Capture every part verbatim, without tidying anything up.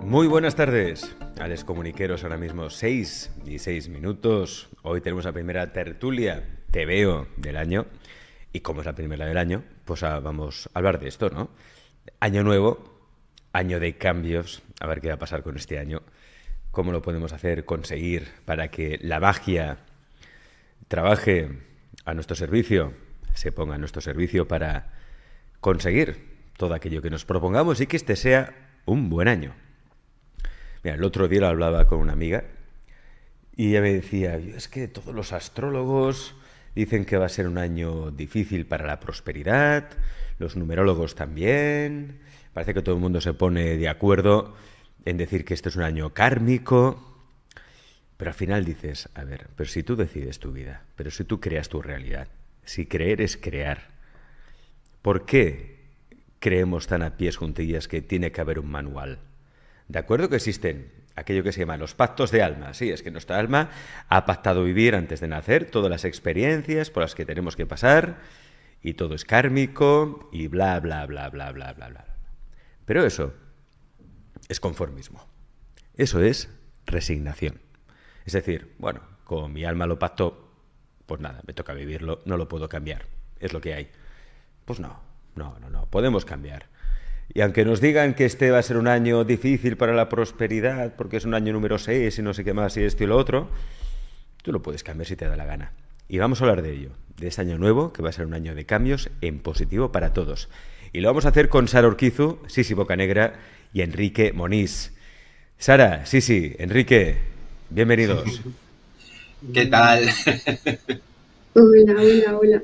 Muy buenas tardes, Alex Comuniqueros, ahora mismo seis y seis minutos. Hoy tenemos la primera tertulia Te Veo del año. Y como es la primera del año, pues ah, vamos a hablar de esto, ¿no? Año nuevo, año de cambios, a ver qué va a pasar con este año. Cómo lo podemos hacer, conseguir para que la magia trabaje a nuestro servicio, se ponga a nuestro servicio para conseguir todo aquello que nos propongamos y que este sea un buen año. Mira, el otro día lo hablaba con una amiga y ella me decía, es que todos los astrólogos dicen que va a ser un año difícil para la prosperidad, los numerólogos también, parece que todo el mundo se pone de acuerdo en decir que este es un año kármico, pero al final dices, a ver, pero si tú decides tu vida, pero si tú creas tu realidad, si creer es crear, ¿por qué creemos tan a pies juntillas que tiene que haber un manual? De acuerdo que existen aquello que se llama los pactos de alma. Sí, es que nuestra alma ha pactado vivir antes de nacer todas las experiencias por las que tenemos que pasar y todo es kármico y bla, bla, bla, bla, bla, bla, bla. Pero eso es conformismo. Eso es resignación. Es decir, bueno, como mi alma lo pactó, pues nada, me toca vivirlo, no lo puedo cambiar. Es lo que hay. Pues no, no, no, no, podemos cambiar. Y aunque nos digan que este va a ser un año difícil para la prosperidad, porque es un año número seis y no sé qué más y esto y lo otro, tú lo puedes cambiar si te da la gana. Y vamos a hablar de ello, de este año nuevo, que va a ser un año de cambios en positivo para todos. Y lo vamos a hacer con Sara Urquizu, Sisi Bocanegra y Enrique Moniz. Sara, Sisi, Enrique, bienvenidos. ¿Qué tal? Hola, hola, hola.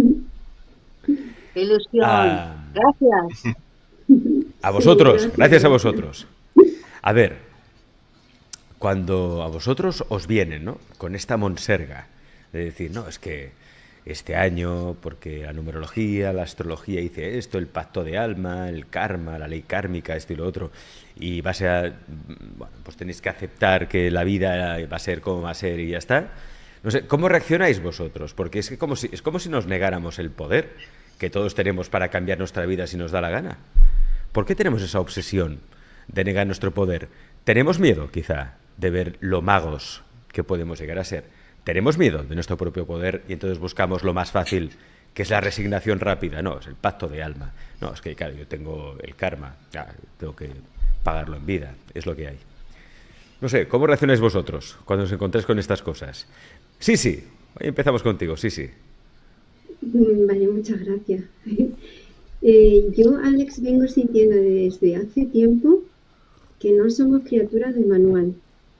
¡Qué ilusión! Ah, Gracias. A vosotros, Sí, gracias. gracias. gracias a vosotros. A ver, cuando a vosotros os vienen, ¿no?, con esta monserga de decir, no, es que este año, porque la numerología, la astrología dice esto, el pacto de alma, el karma, la ley kármica, esto y lo otro, y va a ser, bueno, pues tenéis que aceptar que la vida va a ser como va a ser y ya está. No sé, ¿cómo reaccionáis vosotros? Porque es que como si, es como si nos negáramos el poder que todos tenemos para cambiar nuestra vida si nos da la gana. ¿Por qué tenemos esa obsesión de negar nuestro poder? ¿Tenemos miedo, quizá, de ver lo magos que podemos llegar a ser? ¿Tenemos miedo de nuestro propio poder y entonces buscamos lo más fácil, que es la resignación rápida? No, es el pacto de alma. No, es que, claro, yo tengo el karma, ya, tengo que pagarlo en vida, es lo que hay. No sé, ¿cómo reaccionáis vosotros cuando os encontráis con estas cosas? Sí, sí, hoy empezamos contigo, sí, sí. Vale, muchas gracias. Eh, yo, Alex, vengo sintiendo desde hace tiempo que no somos criaturas de manual.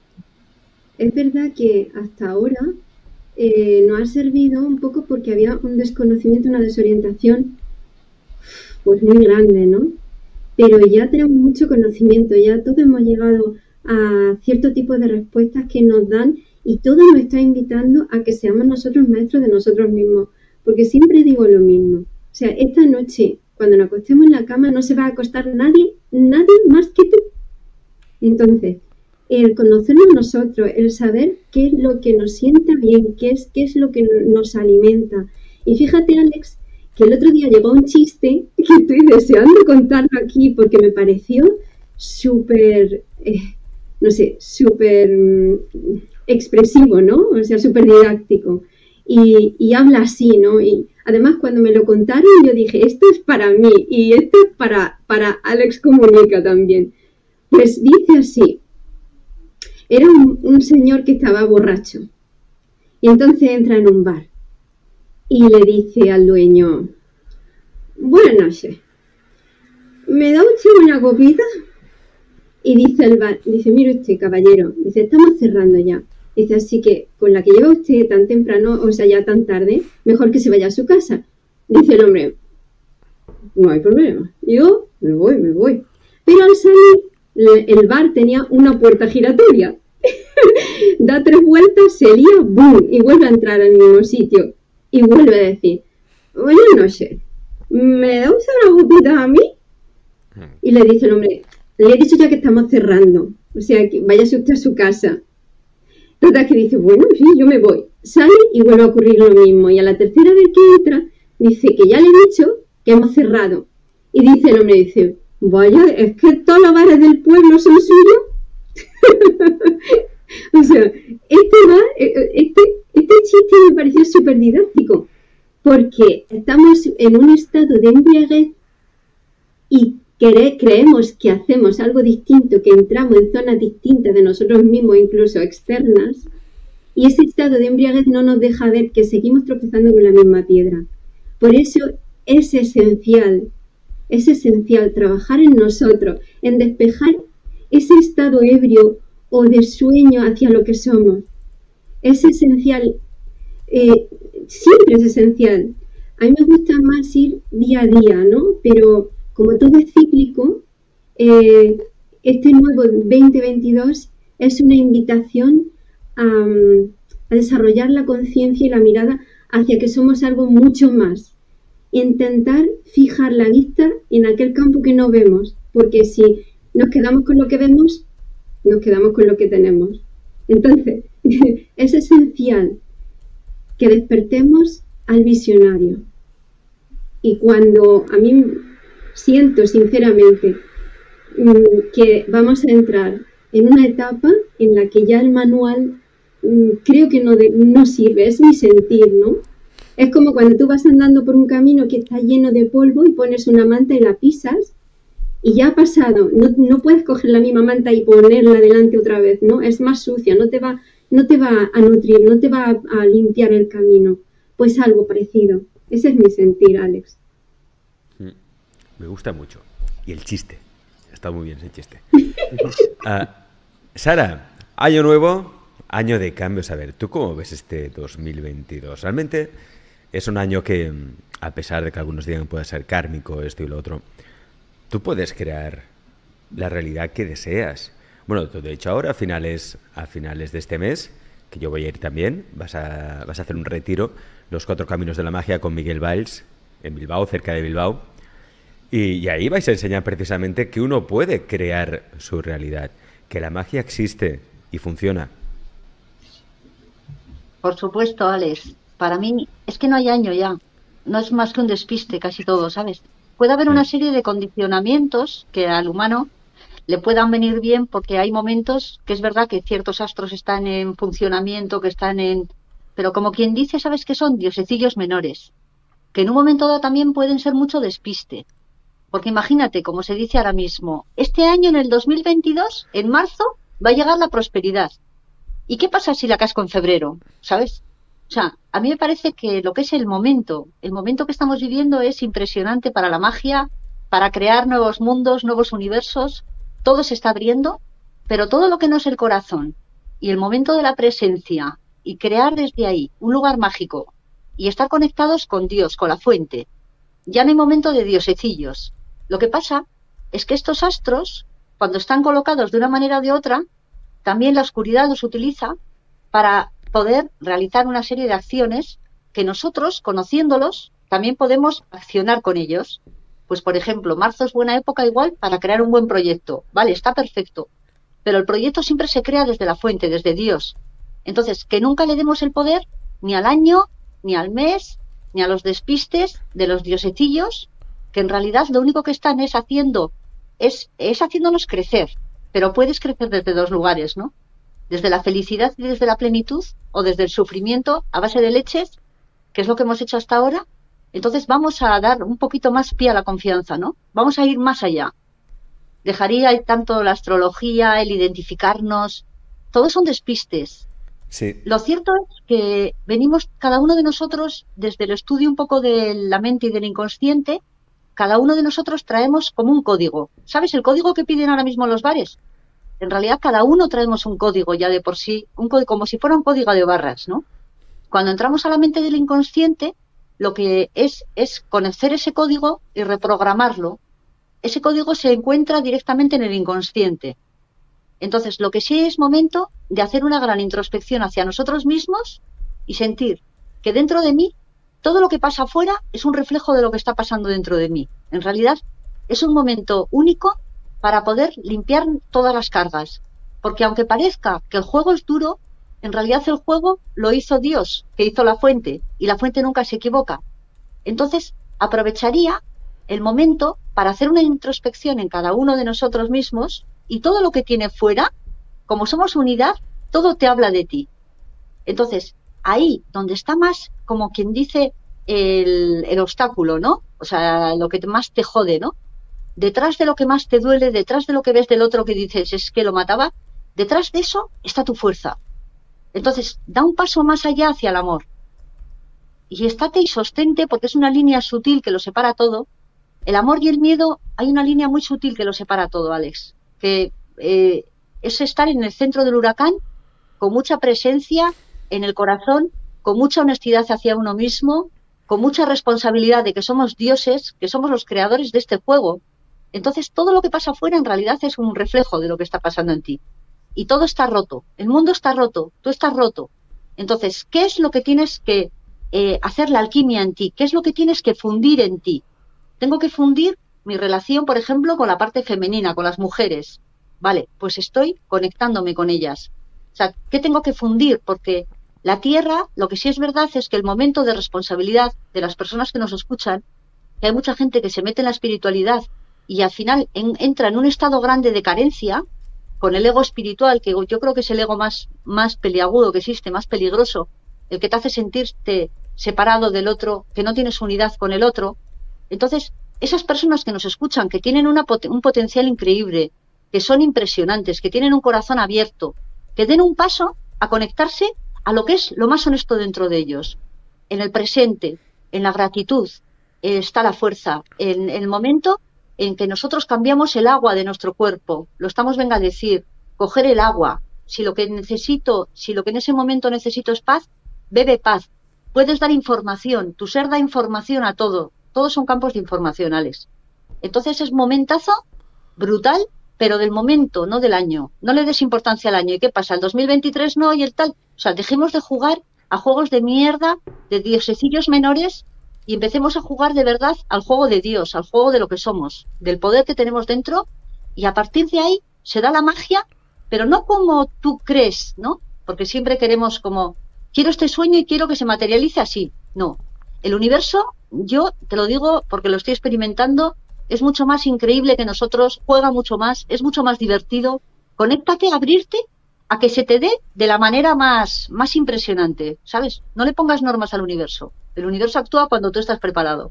Es verdad que hasta ahora eh, nos ha servido un poco porque había un desconocimiento, una desorientación pues muy grande, ¿no? Pero ya tenemos mucho conocimiento, ya todos hemos llegado a cierto tipo de respuestas que nos dan y todo nos está invitando a que seamos nosotros maestros de nosotros mismos. Porque siempre digo lo mismo. O sea, esta noche, cuando nos acostemos en la cama, no se va a acostar nadie, nadie más que tú. Entonces, el conocernos nosotros, el saber qué es lo que nos sienta bien, qué es, qué es lo que nos alimenta. Y fíjate, Alex, que el otro día llegó un chiste que estoy deseando contarlo aquí porque me pareció súper, eh, no sé, súper mm, expresivo, ¿no? O sea, súper didáctico. Y, y habla así, ¿no? Y además cuando me lo contaron yo dije, esto es para mí y esto es para, para Alex Comunica también. Pues dice así, era un, un señor que estaba borracho y entonces entra en un bar y le dice al dueño, buenas noches, ¿me da usted una copita? Y dice el bar, dice, mire usted, caballero, dice, estamos cerrando ya. Dice, así que con la que lleva usted tan temprano, o sea, ya tan tarde, mejor que se vaya a su casa. Dice el hombre, no hay problema, yo me voy, me voy. Pero al salir, el bar tenía una puerta giratoria. Da tres vueltas, se lía, ¡boom! Y vuelve a entrar al mismo sitio. Y vuelve a decir, buenas noches, ¿me da usted una copita a mí? Y le dice el hombre, le he dicho ya que estamos cerrando, o sea, que váyase usted a su casa. Total que dice, bueno, sí, yo me voy. Sale y vuelve a ocurrir lo mismo. Y a la tercera vez que entra, dice que ya le he dicho que hemos cerrado. Y dice el hombre, dice, vaya, es que todos los bares del pueblo no son suyos? O sea, este, va, este, este chiste me pareció súper didáctico, porque estamos en un estado de embriaguez y cre creemos que hacemos algo distinto, que entramos en zonas distintas de nosotros mismos, incluso externas, y ese estado de embriaguez no nos deja ver que seguimos tropezando con la misma piedra. Por eso es esencial, es esencial trabajar en nosotros, en despejar ese estado ebrio o de sueño hacia lo que somos. Es esencial, eh, siempre es esencial. A mí me gusta más ir día a día, ¿no? Pero como todo es cíclico, eh, este nuevo veinte veintidós es una invitación a, a desarrollar la conciencia y la mirada hacia que somos algo mucho más. Intentar fijar la vista en aquel campo que no vemos, porque si nos quedamos con lo que vemos, nos quedamos con lo que tenemos. Entonces, es esencial que despertemos al visionario. Y cuando a mí siento sinceramente que vamos a entrar en una etapa en la que ya el manual creo que no, de, no sirve, es mi sentir, ¿no? Es como cuando tú vas andando por un camino que está lleno de polvo y pones una manta y la pisas y ya ha pasado, no, no puedes coger la misma manta y ponerla delante otra vez, ¿no? Es más sucia, no te va, no te va a nutrir, no te va a, a limpiar el camino. Pues algo parecido. Ese es mi sentir, Alex. Me gusta mucho. Y el chiste. Está muy bien ese chiste. uh, Sara, año nuevo, año de cambios. A ver, ¿tú cómo ves este dos mil veintidós? Realmente es un año que, a pesar de que algunos digan puede ser kármico, esto y lo otro, tú puedes crear la realidad que deseas. Bueno, de hecho ahora a finales, a finales de este mes, que yo voy a ir también, vas a, vas a hacer un retiro, Los Cuatro Caminos de la Magia con Miguel Valls, en Bilbao, cerca de Bilbao. Y, y ahí vais a enseñar precisamente que uno puede crear su realidad, que la magia existe y funciona. Por supuesto, Alex. Para mí es que no hay año ya. No es más que un despiste casi todo, ¿sabes? Puede haber una serie de condicionamientos que al humano le puedan venir bien porque hay momentos que es verdad que ciertos astros están en funcionamiento, que están en... Pero como quien dice, ¿sabes qué son? Diosecillos menores. Que en un momento dado también pueden ser mucho despiste. Porque imagínate, como se dice ahora mismo, este año en el dos mil veintidós, en marzo, va a llegar la prosperidad. ¿Y qué pasa si la casco en febrero? ¿Sabes? O sea, a mí me parece que lo que es el momento, el momento que estamos viviendo es impresionante para la magia, para crear nuevos mundos, nuevos universos. Todo se está abriendo, pero todo lo que no es el corazón y el momento de la presencia y crear desde ahí un lugar mágico y estar conectados con Dios, con la fuente, ya no hay momento de diosecillos. Lo que pasa es que estos astros, cuando están colocados de una manera o de otra, también la oscuridad los utiliza para poder realizar una serie de acciones que nosotros, conociéndolos, también podemos accionar con ellos. Pues, por ejemplo, marzo es buena época igual para crear un buen proyecto. Vale, está perfecto. Pero el proyecto siempre se crea desde la fuente, desde Dios. Entonces, que nunca le demos el poder ni al año, ni al mes, ni a los despistes de los diosecillos, que en realidad lo único que están es haciendo, es, es haciéndonos crecer. Pero puedes crecer desde dos lugares, ¿no? Desde la felicidad y desde la plenitud, o desde el sufrimiento a base de leches, que es lo que hemos hecho hasta ahora. Entonces vamos a dar un poquito más pie a la confianza, ¿no? Vamos a ir más allá. Dejaría tanto la astrología, el identificarnos, todos son despistes. Sí. Lo cierto es que venimos cada uno de nosotros desde el estudio un poco de la mente y del inconsciente, cada uno de nosotros traemos como un código. ¿Sabes el código que piden ahora mismo los bares? En realidad cada uno traemos un código ya de por sí, un código, como si fuera un código de barras, ¿no? Cuando entramos a la mente del inconsciente, lo que es es conocer ese código y reprogramarlo. Ese código se encuentra directamente en el inconsciente. Entonces, lo que sí es momento de hacer una gran introspección hacia nosotros mismos y sentir que dentro de mí, todo lo que pasa afuera es un reflejo de lo que está pasando dentro de mí. En realidad, es un momento único para poder limpiar todas las cargas. Porque aunque parezca que el juego es duro, en realidad el juego lo hizo Dios, que hizo la fuente, y la fuente nunca se equivoca. Entonces, aprovecharía el momento para hacer una introspección en cada uno de nosotros mismos y todo lo que tiene fuera, como somos unidad, todo te habla de ti. Entonces, ahí donde está más, como quien dice, el, el obstáculo, ¿no? O sea, lo que más te jode, ¿no? Detrás de lo que más te duele, detrás de lo que ves del otro que dices es que lo mataba, detrás de eso está tu fuerza. Entonces, da un paso más allá hacia el amor. Y estate y sostente, porque es una línea sutil que lo separa todo. El amor y el miedo, hay una línea muy sutil que lo separa todo, Alex. Que eh, es estar en el centro del huracán, con mucha presencia en el corazón, con mucha honestidad hacia uno mismo, con mucha responsabilidad de que somos dioses, que somos los creadores de este juego. Entonces, todo lo que pasa afuera en realidad es un reflejo de lo que está pasando en ti. Y todo está roto, el mundo está roto, tú estás roto. Entonces, ¿qué es lo que tienes que eh, hacer la alquimia en ti? ¿Qué es lo que tienes que fundir en ti? Tengo que fundir mi relación, por ejemplo, con la parte femenina, con las mujeres. Vale, pues estoy conectándome con ellas. O sea, ¿qué tengo que fundir? Porque la Tierra, lo que sí es verdad es que el momento de responsabilidad de las personas que nos escuchan, que hay mucha gente que se mete en la espiritualidad y al final en, entra en un estado grande de carencia, con el ego espiritual, que yo creo que es el ego más, más peliagudo que existe, más peligroso, el que te hace sentirte separado del otro, que no tienes unidad con el otro. Entonces, esas personas que nos escuchan, que tienen una, un potencial increíble, que son impresionantes, que tienen un corazón abierto, que den un paso a conectarse a lo que es lo más honesto dentro de ellos. En el presente, en la gratitud, eh, está la fuerza. En, en el momento en que nosotros cambiamos el agua de nuestro cuerpo, lo estamos, venga a decir, coger el agua. Si lo que necesito, si lo que en ese momento necesito es paz, bebe paz. Puedes dar información, tu ser da información a todo. Todos son campos de información, Alex. Entonces es momentazo brutal, pero del momento, no del año. No le des importancia al año. ¿Y qué pasa? El dos mil veintitrés no y el tal. O sea, dejemos de jugar a juegos de mierda, de diosecillos menores, y empecemos a jugar de verdad al juego de Dios, al juego de lo que somos, del poder que tenemos dentro, y a partir de ahí se da la magia, pero no como tú crees, ¿no? Porque siempre queremos como, quiero este sueño y quiero que se materialice así. No. El universo, yo te lo digo porque lo estoy experimentando, es mucho más increíble que nosotros, juega mucho más, es mucho más divertido. Conéctate, abrirte a que se te dé de la manera más, más impresionante, ¿sabes? No le pongas normas al universo. El universo actúa cuando tú estás preparado.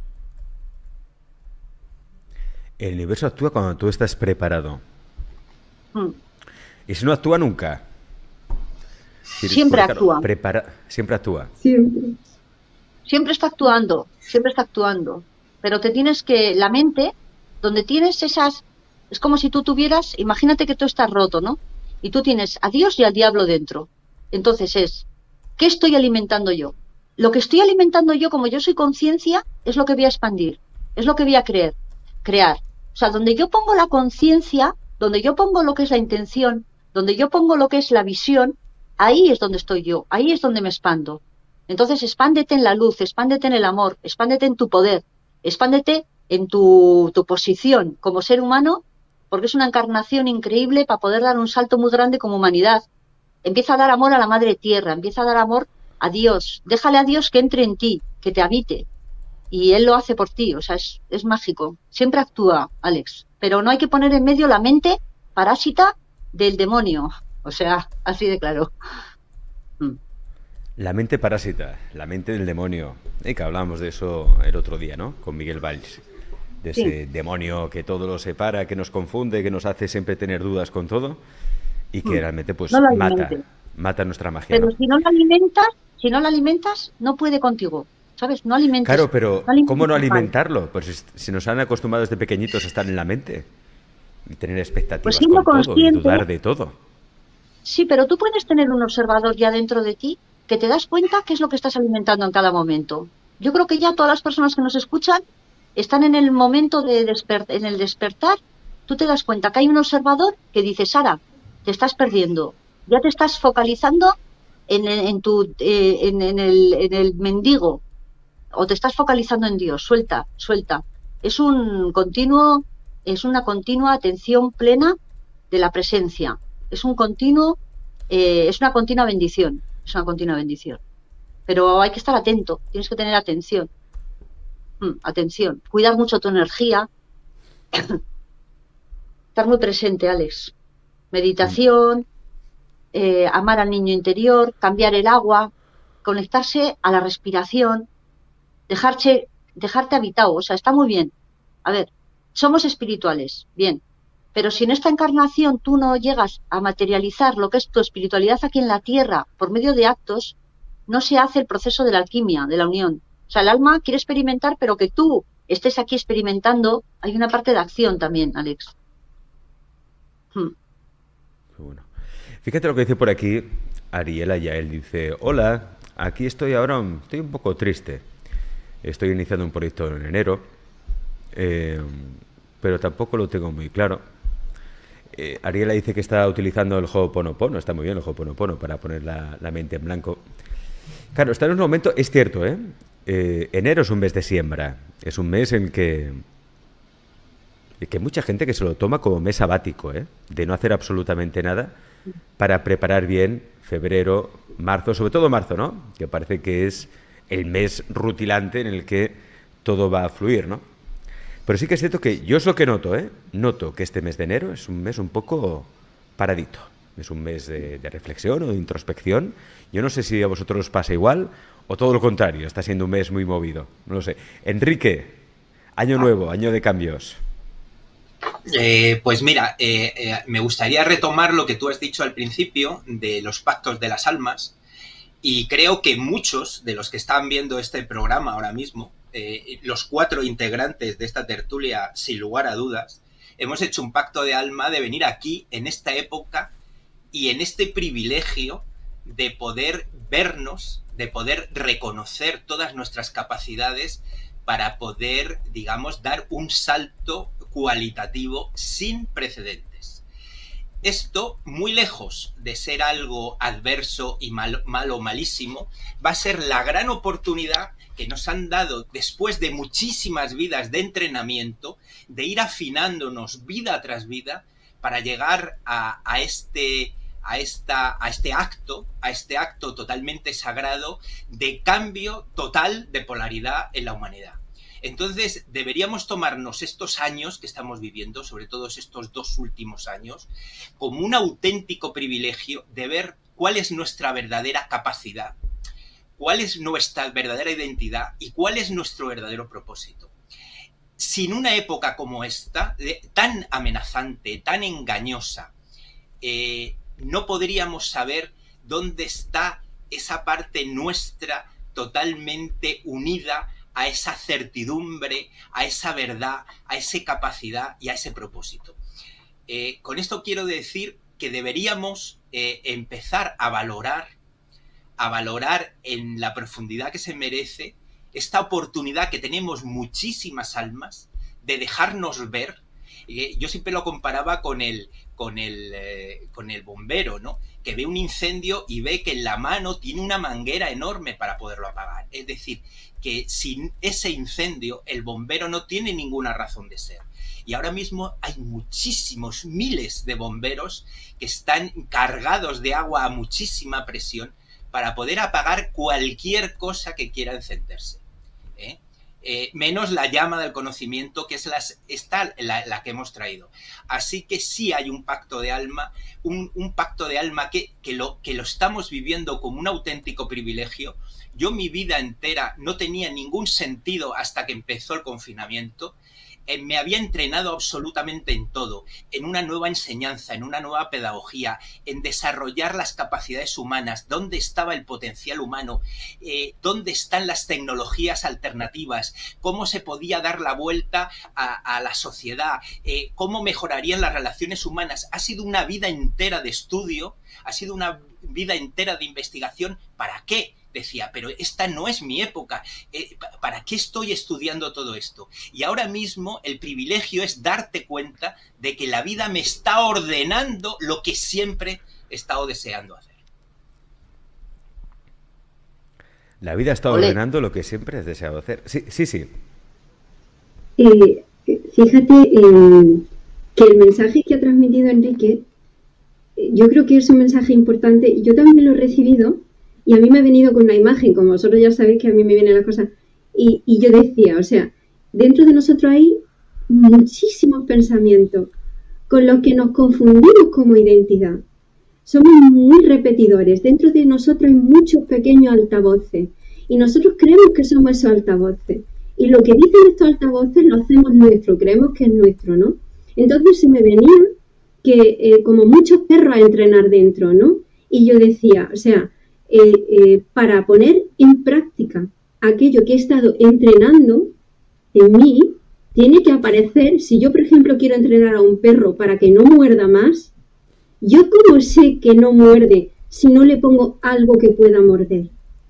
El universo actúa cuando tú estás preparado. Mm. Y si no actúa nunca. Siempre actúa. Prepara... Siempre actúa. Siempre. Siempre está actuando, siempre está actuando. Pero te tienes que, la mente, donde tienes esas, es como si tú tuvieras, imagínate que tú estás roto, ¿no? Y tú tienes a Dios y al diablo dentro. Entonces es, ¿qué estoy alimentando yo? Lo que estoy alimentando yo, como yo soy conciencia, es lo que voy a expandir, es lo que voy a creer, crear. O sea, donde yo pongo la conciencia, donde yo pongo lo que es la intención, donde yo pongo lo que es la visión, ahí es donde estoy yo, ahí es donde me expando. Entonces, expándete en la luz, expándete en el amor, expándete en tu poder, expándete en tu, tu posición como ser humano, porque es una encarnación increíble para poder dar un salto muy grande como humanidad. Empieza a dar amor a la Madre Tierra, empieza a dar amor a Dios, déjale a Dios que entre en ti, que te habite, y Él lo hace por ti, o sea, es, es mágico. Siempre actúa, Alex, pero no hay que poner en medio la mente parásita del demonio, o sea, así de claro. Mm. La mente parásita, la mente del demonio. Y que hablábamos de eso el otro día, ¿no? Con Miguel Valls. De ese sí. demonio que todo lo separa, que nos confunde, que nos hace siempre tener dudas con todo y que mm. realmente pues no mata, mata nuestra magia. Pero ¿no? si no la alimentas, si no la alimentas, no puede contigo, ¿sabes? No alimentas. Claro, pero no ¿cómo no alimentarlo? Pues si, si nos han acostumbrado desde pequeñitos a estar en la mente y tener expectativas pues con consciente, todo y dudar de todo. Sí, pero tú puedes tener un observador ya dentro de ti que te das cuenta qué es lo que estás alimentando en cada momento. Yo creo que ya todas las personas que nos escuchan están en el momento de despertar, en el despertar. Tú te das cuenta que hay un observador que dice, Sara, te estás perdiendo, ya te estás focalizando en, en, tu, eh, en, en, el, en el mendigo, o te estás focalizando en Dios, suelta, suelta. Es un continuo, es una continua atención plena de la presencia. Es un continuo, eh, es una continua bendición, es una continua bendición. Pero hay que estar atento, tienes que tener atención. Mm, atención, cuidar mucho tu energía. Estar muy presente, Alex. Meditación, eh, amar al niño interior, cambiar el agua, conectarse a la respiración, dejarse, dejarte habitado, o sea, está muy bien. A ver, somos espirituales, bien, pero si en esta encarnación tú no llegas a materializar lo que es tu espiritualidad aquí en la Tierra por medio de actos, no se hace el proceso de la alquimia, de la unión. O sea, el alma quiere experimentar, pero que tú estés aquí experimentando, hay una parte de acción también, Alex. Hmm. Bueno. Fíjate lo que dice por aquí Ariela Yael. Dice, hola, aquí estoy ahora, estoy un poco triste. Estoy iniciando un proyecto en enero, eh, pero tampoco lo tengo muy claro. Eh, Ariela dice que está utilizando el Ho'oponopono, está muy bien el Ho'oponopono para poner la, la mente en blanco. Claro, está en un momento, es cierto, ¿eh? Eh, enero es un mes de siembra, es un mes en que, que hay mucha gente que se lo toma como mes sabático, ¿eh? De no hacer absolutamente nada para preparar bien febrero, marzo, sobre todo marzo, ¿no? Que parece que es el mes rutilante en el que todo va a fluir, ¿no? Pero sí que es cierto que yo es lo que noto, ¿eh? Noto que este mes de enero es un mes un poco paradito. Es un mes de, de reflexión o de introspección. Yo no sé si a vosotros os pasa igual o todo lo contrario, está siendo un mes muy movido. No lo sé. Enrique, año nuevo, año de cambios. Eh, pues mira, eh, eh, me gustaría retomar lo que tú has dicho al principio de los pactos de las almas, y creo que muchos de los que están viendo este programa ahora mismo, eh, los cuatro integrantes de esta tertulia, sin lugar a dudas, hemos hecho un pacto de alma de venir aquí en esta época y en este privilegio de poder vernos, de poder reconocer todas nuestras capacidades para poder, digamos, dar un salto cualitativo sin precedentes. Esto, muy lejos de ser algo adverso y malo, malo, malísimo, va a ser la gran oportunidad que nos han dado después de muchísimas vidas de entrenamiento, de ir afinándonos vida tras vida para llegar a, a, este, a, esta, a este acto, a este acto totalmente sagrado de cambio total de polaridad en la humanidad. Entonces, deberíamos tomarnos estos años que estamos viviendo, sobre todo estos dos últimos años, como un auténtico privilegio de ver cuál es nuestra verdadera capacidad, cuál es nuestra verdadera identidad y cuál es nuestro verdadero propósito. Sin una época como esta, tan amenazante, tan engañosa, eh, no podríamos saber dónde está esa parte nuestra totalmente unida a esa certidumbre, a esa verdad, a esa capacidad y a ese propósito. Eh, con esto quiero decir que deberíamos eh, empezar a valorar, a valorar en la profundidad que se merece esta oportunidad que tenemos muchísimas almas de dejarnos ver. Eh, yo siempre lo comparaba con el, con el, eh, con el bombero, ¿no? Que ve un incendio y ve que en la mano tiene una manguera enorme para poderlo apagar. Es decir, que sin ese incendio el bombero no tiene ninguna razón de ser. Y ahora mismo hay muchísimos, miles de bomberos que están cargados de agua a muchísima presión para poder apagar cualquier cosa que quiera encenderse. ¿eh? Eh, menos la llama del conocimiento, que es las, esta, la, la que hemos traído. Así que sí hay un pacto de alma, un, un pacto de alma que, que, lo, que lo estamos viviendo como un auténtico privilegio. Yo mi vida entera no tenía ningún sentido hasta que empezó el confinamiento. Eh, me había entrenado absolutamente en todo, en una nueva enseñanza, en una nueva pedagogía, en desarrollar las capacidades humanas, dónde estaba el potencial humano, eh, dónde están las tecnologías alternativas, cómo se podía dar la vuelta a, a la sociedad, eh, cómo mejorarían las relaciones humanas. Ha sido una vida entera de estudio, ha sido una vida entera de investigación. ¿Para qué? Decía, pero esta no es mi época, eh, ¿para qué estoy estudiando todo esto? Y ahora mismo el privilegio es darte cuenta de que la vida me está ordenando lo que siempre he estado deseando hacer. La vida está Olé. ordenando lo que siempre has deseado hacer. Sí, sí, sí. Eh, fíjate eh, que el mensaje que ha transmitido Enrique, eh, yo creo que es un mensaje importante. Yo también lo he recibido. Y a mí me ha venido con una imagen, como vosotros ya sabéis que a mí me viene la cosa, y, y yo decía, o sea, dentro de nosotros hay muchísimos pensamientos, con los que nos confundimos como identidad. Somos muy repetidores. Dentro de nosotros hay muchos pequeños altavoces y nosotros creemos que somos esos altavoces. Y lo que dicen estos altavoces lo hacemos nuestro, creemos que es nuestro, ¿no? Entonces se me venía que eh, como muchos perros a entrenar dentro, ¿no? Y yo decía, o sea, eh, eh, para poner en práctica aquello que he estado entrenando en mí, tiene que aparecer, si yo por ejemplo quiero entrenar a un perro para que no muerda más, ¿yo cómo sé que no muerde si no le pongo algo que pueda morder?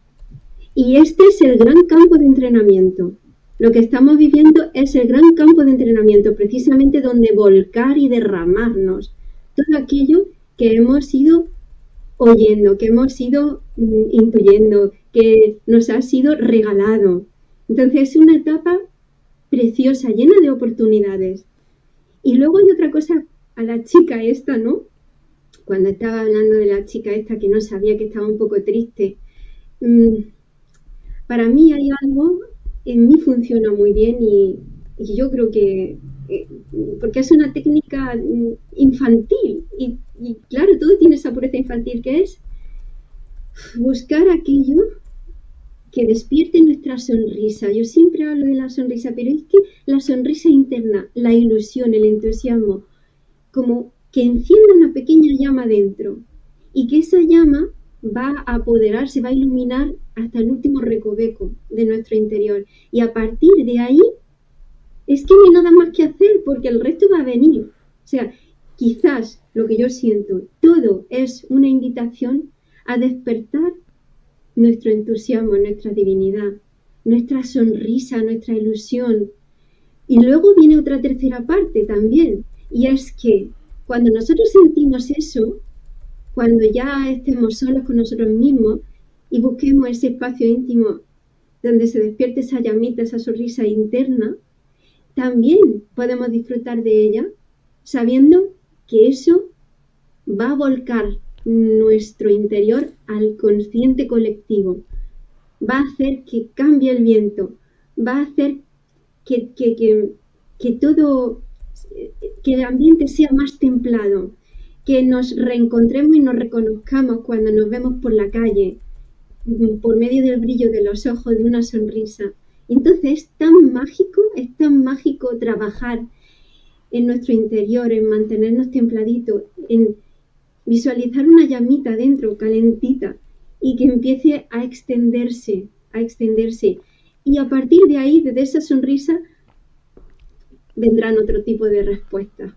Y este es el gran campo de entrenamiento. Lo que estamos viviendo es el gran campo de entrenamiento, precisamente donde volcar y derramarnos todo aquello que hemos ido oyendo, que hemos ido mm, intuyendo, que nos ha sido regalado. Entonces es una etapa preciosa, llena de oportunidades. Y luego hay otra cosa, a la chica esta, ¿no? Cuando estaba hablando de la chica esta que no sabía, que estaba un poco triste, mmm, para mí hay algo, en mí funciona muy bien y, y yo creo que, eh, porque es una técnica infantil y, y claro, todo tiene esa pureza infantil, que es buscar aquello que despierte nuestra sonrisa. Yo siempre hablo de la sonrisa, pero es que la sonrisa interna, la ilusión, el entusiasmo, como que encienda una pequeña llama dentro y que esa llama va a apoderarse, va a iluminar hasta el último recoveco de nuestro interior. Y a partir de ahí, es que no hay nada más que hacer, porque el resto va a venir. O sea, quizás lo que yo siento, todo es una invitación a despertar nuestro entusiasmo, nuestra divinidad, nuestra sonrisa, nuestra ilusión. Y luego viene otra tercera parte también, y es que cuando nosotros sentimos eso, cuando ya estemos solos con nosotros mismos y busquemos ese espacio íntimo donde se despierte esa llamita, esa sonrisa interna, también podemos disfrutar de ella sabiendo que eso va a volcar nuestro interior al consciente colectivo, va a hacer que cambie el viento, va a hacer que, que, que, que todo, que el ambiente sea más templado, que nos reencontremos y nos reconozcamos cuando nos vemos por la calle, por medio del brillo de los ojos, de una sonrisa. Entonces es tan mágico, es tan mágico trabajar en nuestro interior, en mantenernos templaditos, en visualizar una llamita dentro, calentita, y que empiece a extenderse, a extenderse. Y a partir de ahí, desde esa sonrisa, vendrán otro tipo de respuestas.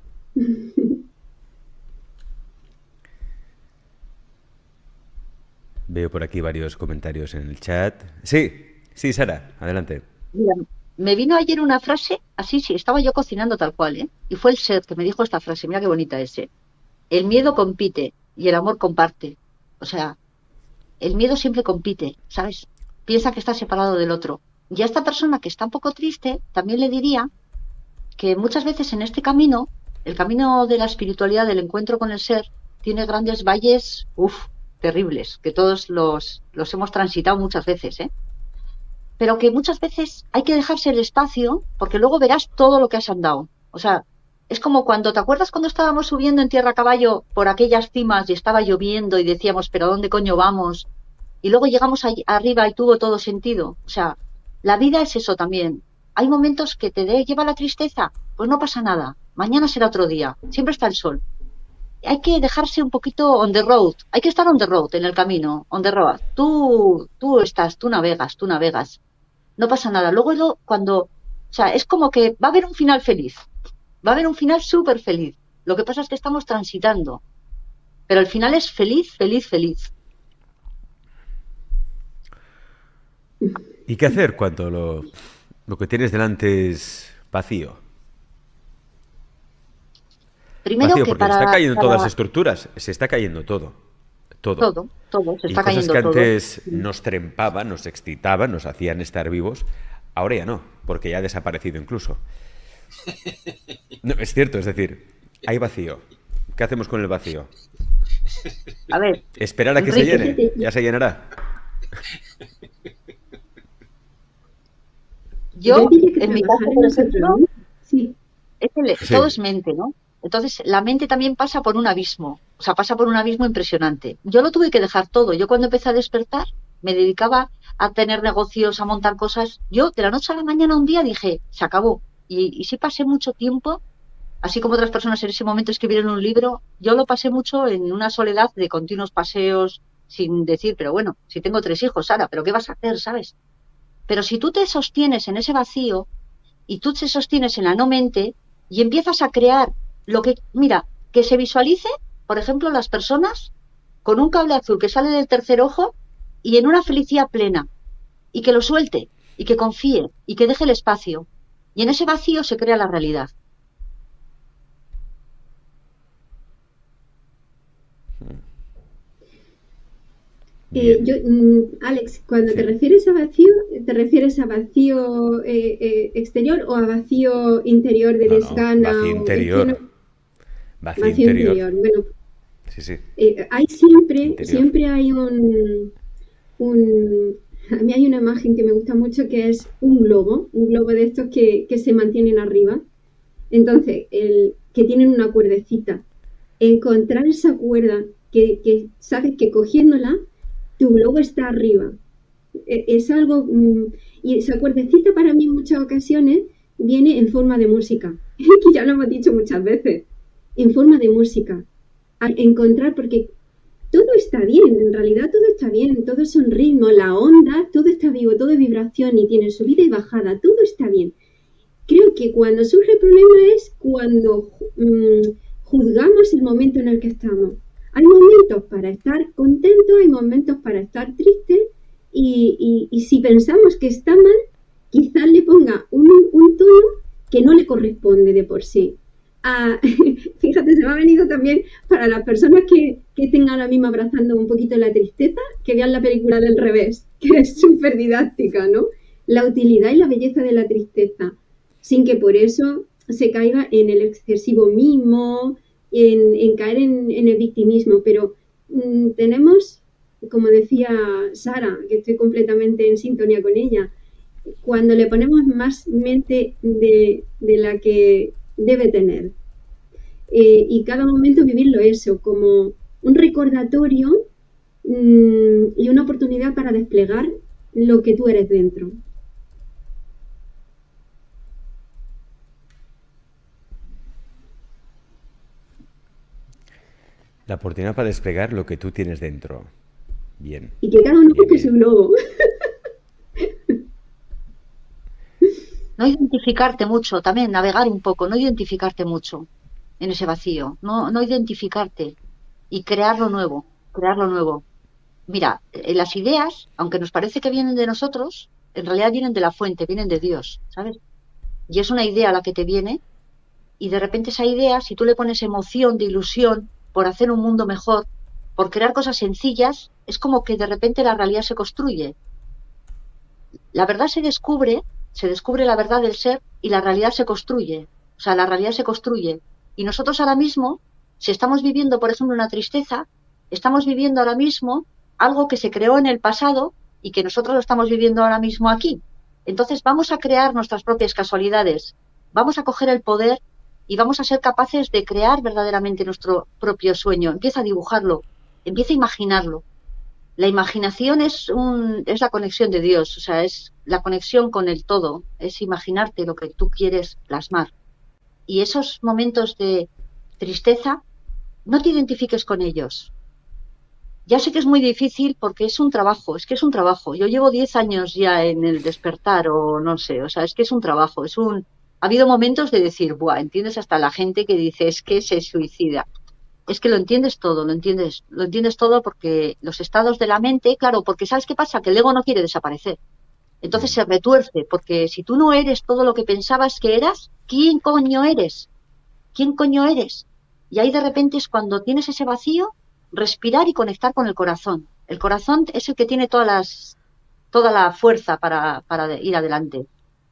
Veo por aquí varios comentarios en el chat. Sí, sí, Sara, adelante. Mira, me vino ayer una frase, así, sí, estaba yo cocinando tal cual, ¿eh? Y fue el ser que me dijo esta frase, mira qué bonita es, ¿eh? El miedo compite y el amor comparte. O sea, el miedo siempre compite, ¿sabes? Piensa que está separado del otro. Y a esta persona que está un poco triste, también le diría que muchas veces en este camino, el camino de la espiritualidad, del encuentro con el ser, tiene grandes valles, uff, terribles, que todos los, los hemos transitado muchas veces, ¿eh? Pero que muchas veces hay que dejarse el espacio, porque luego verás todo lo que has andado. O sea, es como cuando, ¿te acuerdas cuando estábamos subiendo en tierra a caballo por aquellas cimas y estaba lloviendo y decíamos, pero ¿dónde coño vamos? Y luego llegamos ahí arriba y tuvo todo sentido. O sea, la vida es eso también. Hay momentos que te de, lleva la tristeza, pues no pasa nada. Mañana será otro día. Siempre está el sol. Hay que dejarse un poquito on the road. Hay que estar on the road, en el camino, on the road. Tú, tú estás, tú navegas, tú navegas. No pasa nada. Luego, lo, cuando, o sea, es como que va a haber un final feliz. Va a haber un final súper feliz. Lo que pasa es que estamos transitando. Pero el final es feliz, feliz, feliz. ¿Y qué hacer cuando lo, lo que tienes delante es vacío? Primero vacío, que porque para, se está cayendo para... todas las estructuras, se está cayendo todo. Todo. Todo, todo, se está y cayendo cosas que todo. antes nos trempaban, nos excitaban, nos hacían estar vivos, ahora ya no, porque ya ha desaparecido incluso. No, es cierto, es decir, hay vacío. ¿Qué hacemos con el vacío? A ver. Esperar a que Enrique, se llene, ya se llenará. Yo, Yo diría que en mi trabajar caso, en por nosotros, ejemplo, ¿no? Sí. es el, Sí. todo es mente, ¿no? Entonces, la mente también pasa por un abismo, o sea, pasa por un abismo impresionante. Yo lo tuve que dejar todo. Yo cuando empecé a despertar, me dedicaba a tener negocios, a montar cosas. Yo, de la noche a la mañana, un día dije, se acabó. Y, y sí pasé mucho tiempo, así como otras personas en ese momento escribieron un libro, yo lo pasé mucho en una soledad de continuos paseos, sin decir, pero bueno, si tengo tres hijos, Sara, ¿pero qué vas a hacer, sabes? Pero si tú te sostienes en ese vacío y tú te sostienes en la no mente y empiezas a crear lo que, mira, que se visualice, por ejemplo, las personas con un cable azul que sale del tercer ojo y en una felicidad plena, y que lo suelte, y que confíe, y que deje el espacio. Y en ese vacío se crea la realidad. Eh, yo, mm, Alex, cuando Sí. te refieres a vacío, ¿te refieres a vacío eh, eh, exterior o a vacío interior de No, no, desgana? vacío o- es que interior. no- Vacío vacío interior. interior. Bueno, Sí, sí. eh, hay siempre, Interior. siempre hay un, un... A mí hay una imagen que me gusta mucho que es un globo, un globo de estos que, que se mantienen arriba. Entonces, el, que tienen una cuerdecita. Encontrar esa cuerda que, que sabes que cogiéndola, tu globo está arriba. E- Es algo, mm, y esa cuerdecita para mí en muchas ocasiones viene en forma de música, que ya lo hemos dicho muchas veces, en forma de música. A encontrar, porque todo está bien, en realidad todo está bien, todo son ritmos, la onda, todo está vivo, todo es vibración y tiene subida y bajada, todo está bien. Creo que cuando surge el problema es cuando mm, juzgamos el momento en el que estamos. Hay momentos para estar contentos, hay momentos para estar tristes y, y- y si pensamos que está mal, quizás le ponga un, un tono que no le corresponde de por sí. Ah, fíjate, se me ha venido también para las personas que, que estén ahora mismo abrazando un poquito la tristeza, que vean la película del revés, que es súper didáctica, ¿no? La utilidad y la belleza de la tristeza, sin que por eso se caiga en el excesivo mimo, en, en caer en, en el victimismo. Pero mm, tenemos, como decía Sara, que estoy completamente en sintonía con ella, cuando le ponemos más mente de, de la que debe tener. Eh, y cada momento vivirlo eso, como un recordatorio mm, y una oportunidad para desplegar lo que tú eres dentro. La oportunidad para desplegar lo que tú tienes dentro. Bien. Y que cada uno Bien, busque bien. su globo. No identificarte mucho, también navegar un poco, no identificarte mucho en ese vacío, no, no identificarte y crear lo nuevo, crear lo nuevo. Mira, eh, las ideas, aunque nos parece que vienen de nosotros, en realidad vienen de la fuente, vienen de Dios, ¿sabes? Y es una idea la que te viene y de repente esa idea, si tú le pones emoción, de ilusión, por hacer un mundo mejor, por crear cosas sencillas, es como que de repente la realidad se construye. La verdad se descubre, se descubre la verdad del ser y la realidad se construye. O sea, la realidad se construye. Y nosotros ahora mismo, si estamos viviendo, por ejemplo, una tristeza, estamos viviendo ahora mismo algo que se creó en el pasado y que nosotros lo estamos viviendo ahora mismo aquí. Entonces vamos a crear nuestras propias casualidades, vamos a coger el poder y vamos a ser capaces de crear verdaderamente nuestro propio sueño. Empieza a dibujarlo, empieza a imaginarlo. La imaginación es, un, es la conexión de Dios, o sea, es la conexión con el todo, es imaginarte lo que tú quieres plasmar. Y esos momentos de tristeza, no te identifiques con ellos. Ya sé que es muy difícil porque es un trabajo, es que es un trabajo. Yo llevo diez años ya en el despertar o no sé, o sea, es que es un trabajo, es un... Ha habido momentos de decir, buah, entiendes hasta la gente que dice, es que se suicida. Es que lo entiendes todo, lo entiendes, lo entiendes todo porque los estados de la mente, claro, porque ¿sabes qué pasa? Que el ego no quiere desaparecer. Entonces se retuerce, porque si tú no eres todo lo que pensabas que eras, ¿quién coño eres? ¿Quién coño eres? Y ahí de repente es cuando tienes ese vacío, respirar y conectar con el corazón. El corazón es el que tiene todas las, toda la fuerza para, para ir adelante.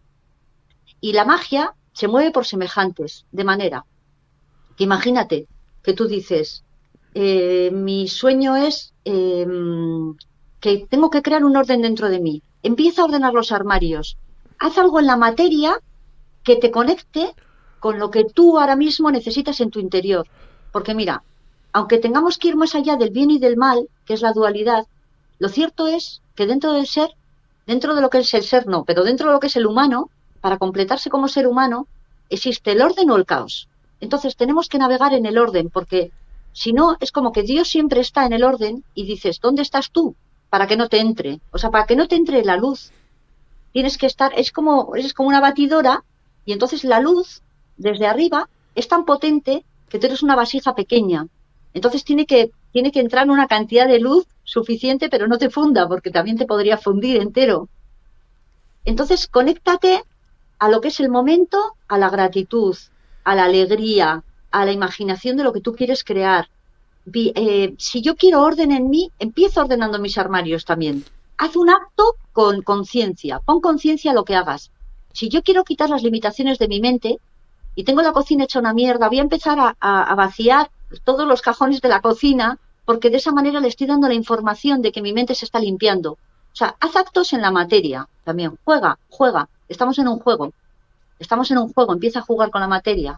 Y la magia se mueve por semejantes, de manera que imagínate que tú dices, eh, mi sueño es eh, que tengo que crear un orden dentro de mí. Empieza a ordenar los armarios. Haz algo en la materia que te conecte con lo que tú ahora mismo necesitas en tu interior. Porque mira, aunque tengamos que ir más allá del bien y del mal, que es la dualidad, lo cierto es que dentro del ser, dentro de lo que es el ser no, pero dentro de lo que es el humano, para completarse como ser humano, existe el orden o el caos. Entonces tenemos que navegar en el orden, porque si no, es como que Dios siempre está en el orden y dices, ¿dónde estás tú? Para que no te entre. O sea, para que no te entre la luz, tienes que estar, es como, es como una batidora, y entonces la luz, desde arriba, es tan potente que tú eres una vasija pequeña. Entonces tiene que, tiene que entrar una cantidad de luz suficiente, pero no te funda, porque también te podría fundir entero. Entonces, conéctate a lo que es el momento, a la gratitud, a la alegría, a la imaginación de lo que tú quieres crear. Vi, eh, si yo quiero orden en mí, empiezo ordenando mis armarios también. Haz un acto con conciencia, pon conciencia a lo que hagas. Si yo quiero quitar las limitaciones de mi mente y tengo la cocina hecha una mierda, voy a empezar a, a, a vaciar todos los cajones de la cocina, porque de esa manera le estoy dando la información de que mi mente se está limpiando. O sea, haz actos en la materia también. Juega, juega. Estamos en un juego. Estamos en un juego. Empieza a jugar con la materia.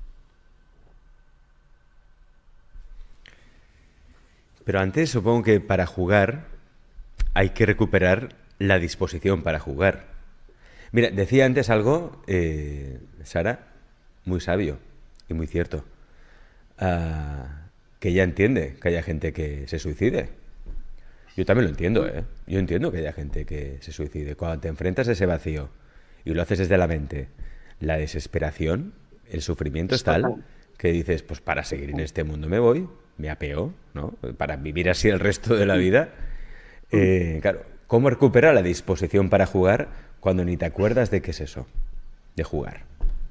Pero antes supongo que para jugar hay que recuperar la disposición para jugar. Mira, decía antes algo, eh, Sara, muy sabio y muy cierto. Uh, que ella entiende que haya gente que se suicide. Yo también lo entiendo, ¿eh? Yo entiendo que haya gente que se suicide. Cuando te enfrentas a ese vacío y lo haces desde la mente, la desesperación, el sufrimiento es tal que dices, pues para seguir en este mundo me voy, me apeo, ¿no? Para vivir así el resto de la vida. Eh, claro, ¿cómo recuperar la disposición para jugar cuando ni te acuerdas de qué es eso? De jugar.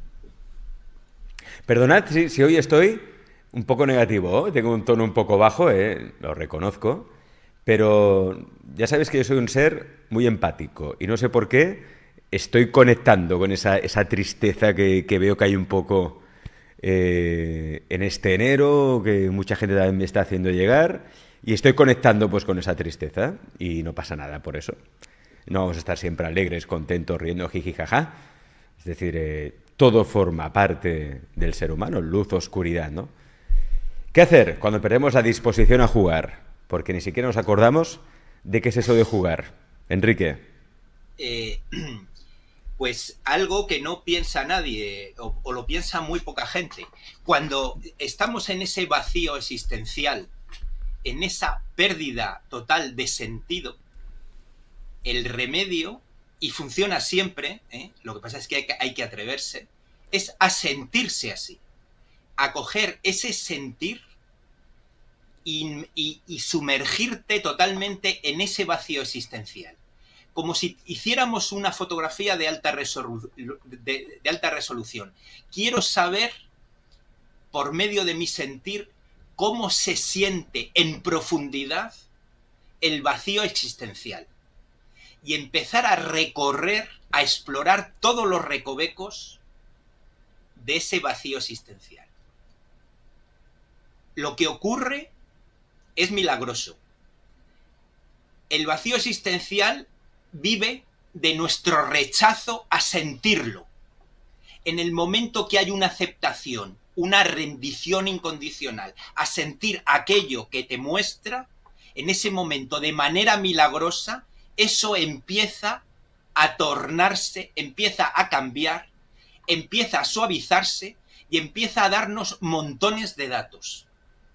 Perdonad si, si hoy estoy un poco negativo, ¿eh? Tengo un tono un poco bajo, ¿eh? Lo reconozco, pero ya sabes que yo soy un ser muy empático y no sé por qué estoy conectando con esa, esa tristeza que, que veo que hay un poco eh, en este enero, que mucha gente también me está haciendo llegar, y estoy conectando pues con esa tristeza y no pasa nada por eso. No vamos a estar siempre alegres, contentos, riendo, jiji, jaja. Es decir, eh, todo forma parte del ser humano, luz, oscuridad, ¿no? ¿Qué hacer cuando perdemos la disposición a jugar? Porque ni siquiera nos acordamos de qué es eso de jugar. Enrique. Eh, pues algo que no piensa nadie, o, o lo piensa muy poca gente. Cuando estamos en ese vacío existencial, en esa pérdida total de sentido, el remedio, y funciona siempre, ¿eh? Lo que pasa es que hay, que hay que atreverse, es a sentirse así. A coger ese sentir y, y, y sumergirte totalmente en ese vacío existencial. Como si hiciéramos una fotografía de alta, resolu de, de alta resolución. Quiero saber, por medio de mi sentir, cómo se siente en profundidad el vacío existencial. Y empezar a recorrer, a explorar todos los recovecos de ese vacío existencial. Lo que ocurre es milagroso. El vacío existencial vive de nuestro rechazo a sentirlo. En el momento que hay una aceptación, una rendición incondicional, a sentir aquello que te muestra, en ese momento, de manera milagrosa, eso empieza a tornarse, empieza a cambiar, empieza a suavizarse y empieza a darnos montones de datos.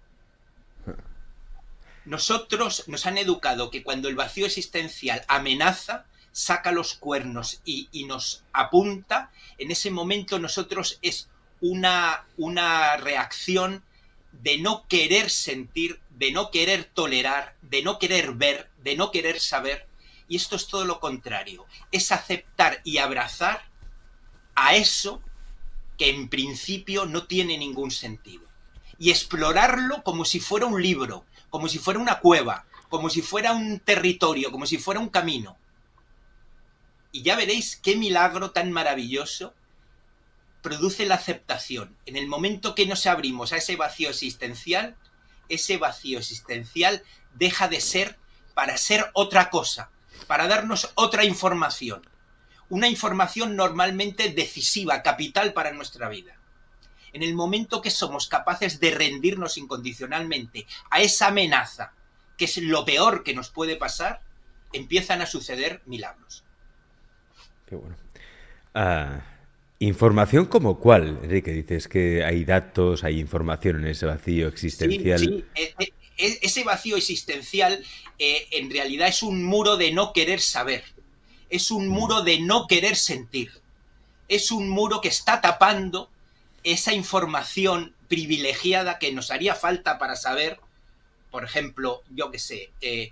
Nosotros nos han educado que cuando el vacío existencial amenaza, saca los cuernos y, y nos apunta, en ese momento nosotros es una, una reacción de no querer sentir, de no querer tolerar, de no querer ver, de no querer saber, y esto es todo lo contrario, es aceptar y abrazar a eso que en principio no tiene ningún sentido, y explorarlo como si fuera un libro, como si fuera una cueva, como si fuera un territorio, como si fuera un camino. Y ya veréis qué milagro tan maravilloso produce la aceptación. En el momento que nos abrimos a ese vacío existencial, ese vacío existencial deja de ser para ser otra cosa, para darnos otra información. Una información normalmente decisiva, capital para nuestra vida. En el momento que somos capaces de rendirnos incondicionalmente a esa amenaza, que es lo peor que nos puede pasar, empiezan a suceder milagros. Qué bueno. Ah, ¿información como cuál, Enrique? Dices que hay datos, hay información en ese vacío existencial. Sí, sí. Ese vacío existencial eh, en realidad es un muro de no querer saber, es un muro de no querer sentir, es un muro que está tapando esa información privilegiada que nos haría falta para saber, por ejemplo, yo qué sé, eh,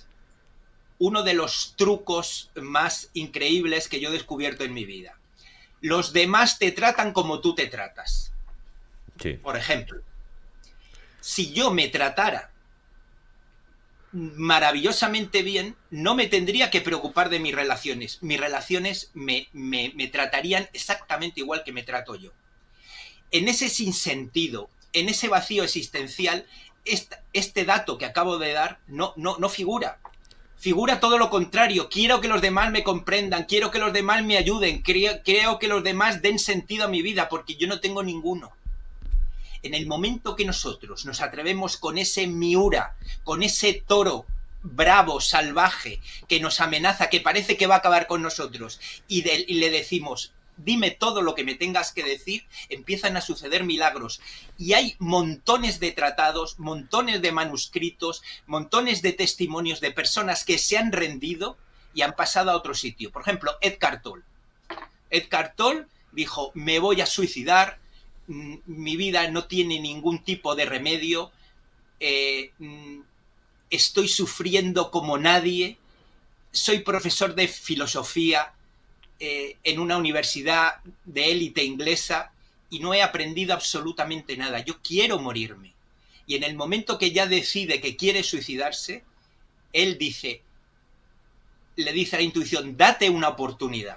uno de los trucos más increíbles que yo he descubierto en mi vida. Los demás te tratan como tú te tratas. Sí. Por ejemplo, si yo me tratara maravillosamente bien, no me tendría que preocupar de mis relaciones. Mis relaciones me, me, me tratarían exactamente igual que me trato yo. En ese sinsentido, en ese vacío existencial, este, este dato que acabo de dar no, no, no figura. Figura todo lo contrario. Quiero que los demás me comprendan, quiero que los demás me ayuden, creo, creo que los demás den sentido a mi vida, porque yo no tengo ninguno. En el momento que nosotros nos atrevemos con ese Miura, con ese toro bravo, salvaje, que nos amenaza, que parece que va a acabar con nosotros, y, de, y le decimos, dime todo lo que me tengas que decir, empiezan a suceder milagros. Y hay montones de tratados, montones de manuscritos, montones de testimonios de personas que se han rendido y han pasado a otro sitio. Por ejemplo, Eckhart Tolle. Eckhart Tolle dijo, me voy a suicidar, mi vida no tiene ningún tipo de remedio, eh, estoy sufriendo como nadie, soy profesor de filosofía eh, en una universidad de élite inglesa y no he aprendido absolutamente nada, yo quiero morirme. Y en el momento que ya decide que quiere suicidarse, él dice, le dice a la intuición, date una oportunidad.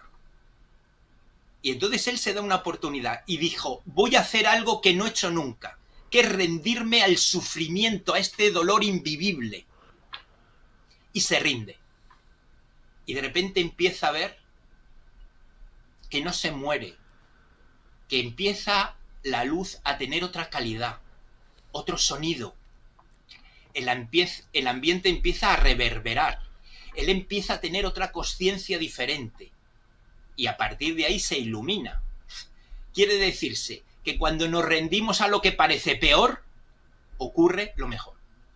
Y entonces él se da una oportunidad y dijo, voy a hacer algo que no he hecho nunca, que es rendirme al sufrimiento, a este dolor invivible. Y se rinde. Y de repente empieza a ver que no se muere, que empieza la luz a tener otra calidad, otro sonido. El, ambiente, el ambiente empieza a reverberar. Él empieza a tener otra conciencia diferente. Y a partir de ahí se ilumina. Quiere decirse que cuando nos rendimos a lo que parece peor, ocurre lo mejor.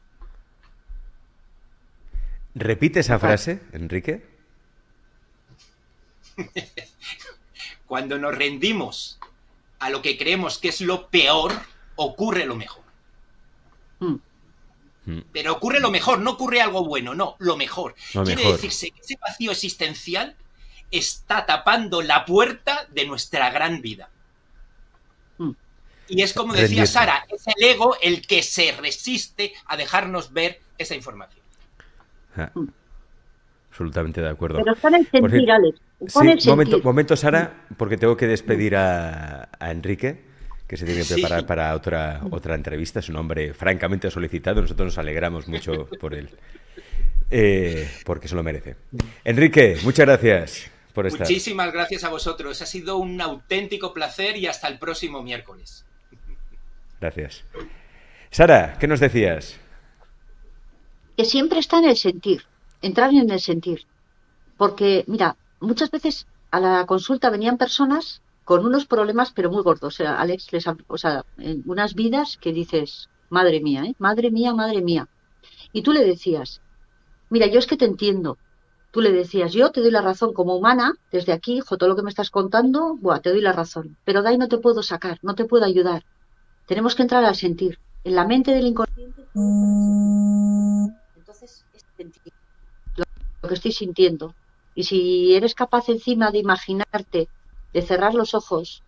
¿Repite esa frase, Enrique? Cuando nos rendimos a lo que creemos que es lo peor, ocurre lo mejor. Mm. Pero ocurre lo mejor, no ocurre algo bueno, no, lo mejor. Lo Quiere mejor. decirse que ese vacío existencial está tapando la puerta de nuestra gran vida. Mm. Y es como decía Rendirse. Sara, es el ego el que se resiste a dejarnos ver esa información. Ah, absolutamente de acuerdo. Pero está en el Por sentir, cierto, Alex. Está en sí, el sentir. momento, momento, Sara, porque tengo que despedir a, a Enrique, que se tiene que Sí. preparar para otra, otra entrevista. Es un hombre francamente solicitado. Nosotros nos alegramos mucho por él, eh, porque se lo merece. Enrique, muchas gracias por estar. Muchísimas gracias a vosotros. Ha sido un auténtico placer y hasta el próximo miércoles. Gracias. Sara, ¿qué nos decías? Que siempre está en el sentir, entrar en el sentir. Porque, mira, muchas veces a la consulta venían personas con unos problemas, pero muy gordos. O sea, Alex, les ha- o sea, en unas vidas que dices, madre mía, ¿eh? Madre mía, madre mía. Y tú le decías, mira, yo es que te entiendo. Tú le decías, yo te doy la razón como humana, desde aquí, hijo, todo lo que me estás contando, buah, te doy la razón. Pero de ahí no te puedo sacar, no te puedo ayudar. Tenemos que entrar al sentir. En la mente del inconsciente. Entonces, es sentir lo, lo que estoy sintiendo. Y si eres capaz encima de imaginarte, de cerrar los ojos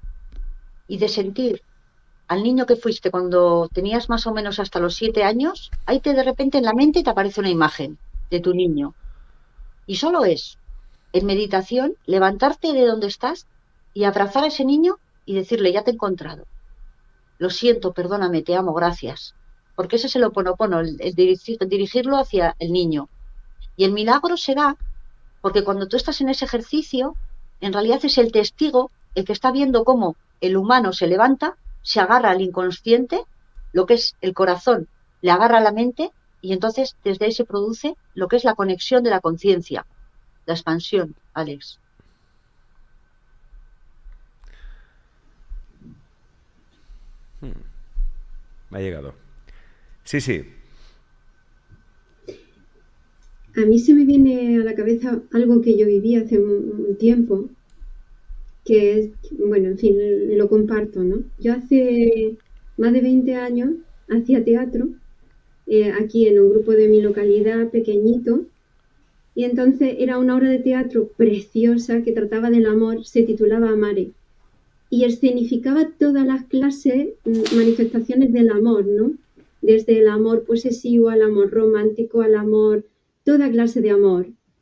y de sentir al niño que fuiste cuando tenías más o menos hasta los siete años, ahí te de repente en la mente te aparece una imagen de tu niño. Y solo es, en meditación, levantarte de donde estás y abrazar a ese niño y decirle, ya te he encontrado. Lo siento, perdóname, te amo, gracias. Porque ese es el Ho'oponopono, el, el dirigir, dirigirlo hacia el niño. Y el milagro se da porque cuando tú estás en ese ejercicio, en realidad es el testigo el que está viendo cómo el humano se levanta, se agarra al inconsciente, lo que es el corazón, le agarra a la mente y entonces desde ahí se produce lo que es la conexión de la conciencia, la expansión, Alex. Hmm. Me ha llegado. Sí, sí. A mí se me viene a la cabeza algo que yo viví hace un, un tiempo, que es, bueno, en fin, lo comparto, ¿no? Yo hace más de veinte años hacía teatro, eh, aquí en un grupo de mi localidad pequeñito, y entonces era una obra de teatro preciosa que trataba del amor, se titulaba Amare, y escenificaba todas las clases, manifestaciones del amor, ¿no? Desde el amor posesivo al amor romántico, al amor, toda clase de amor.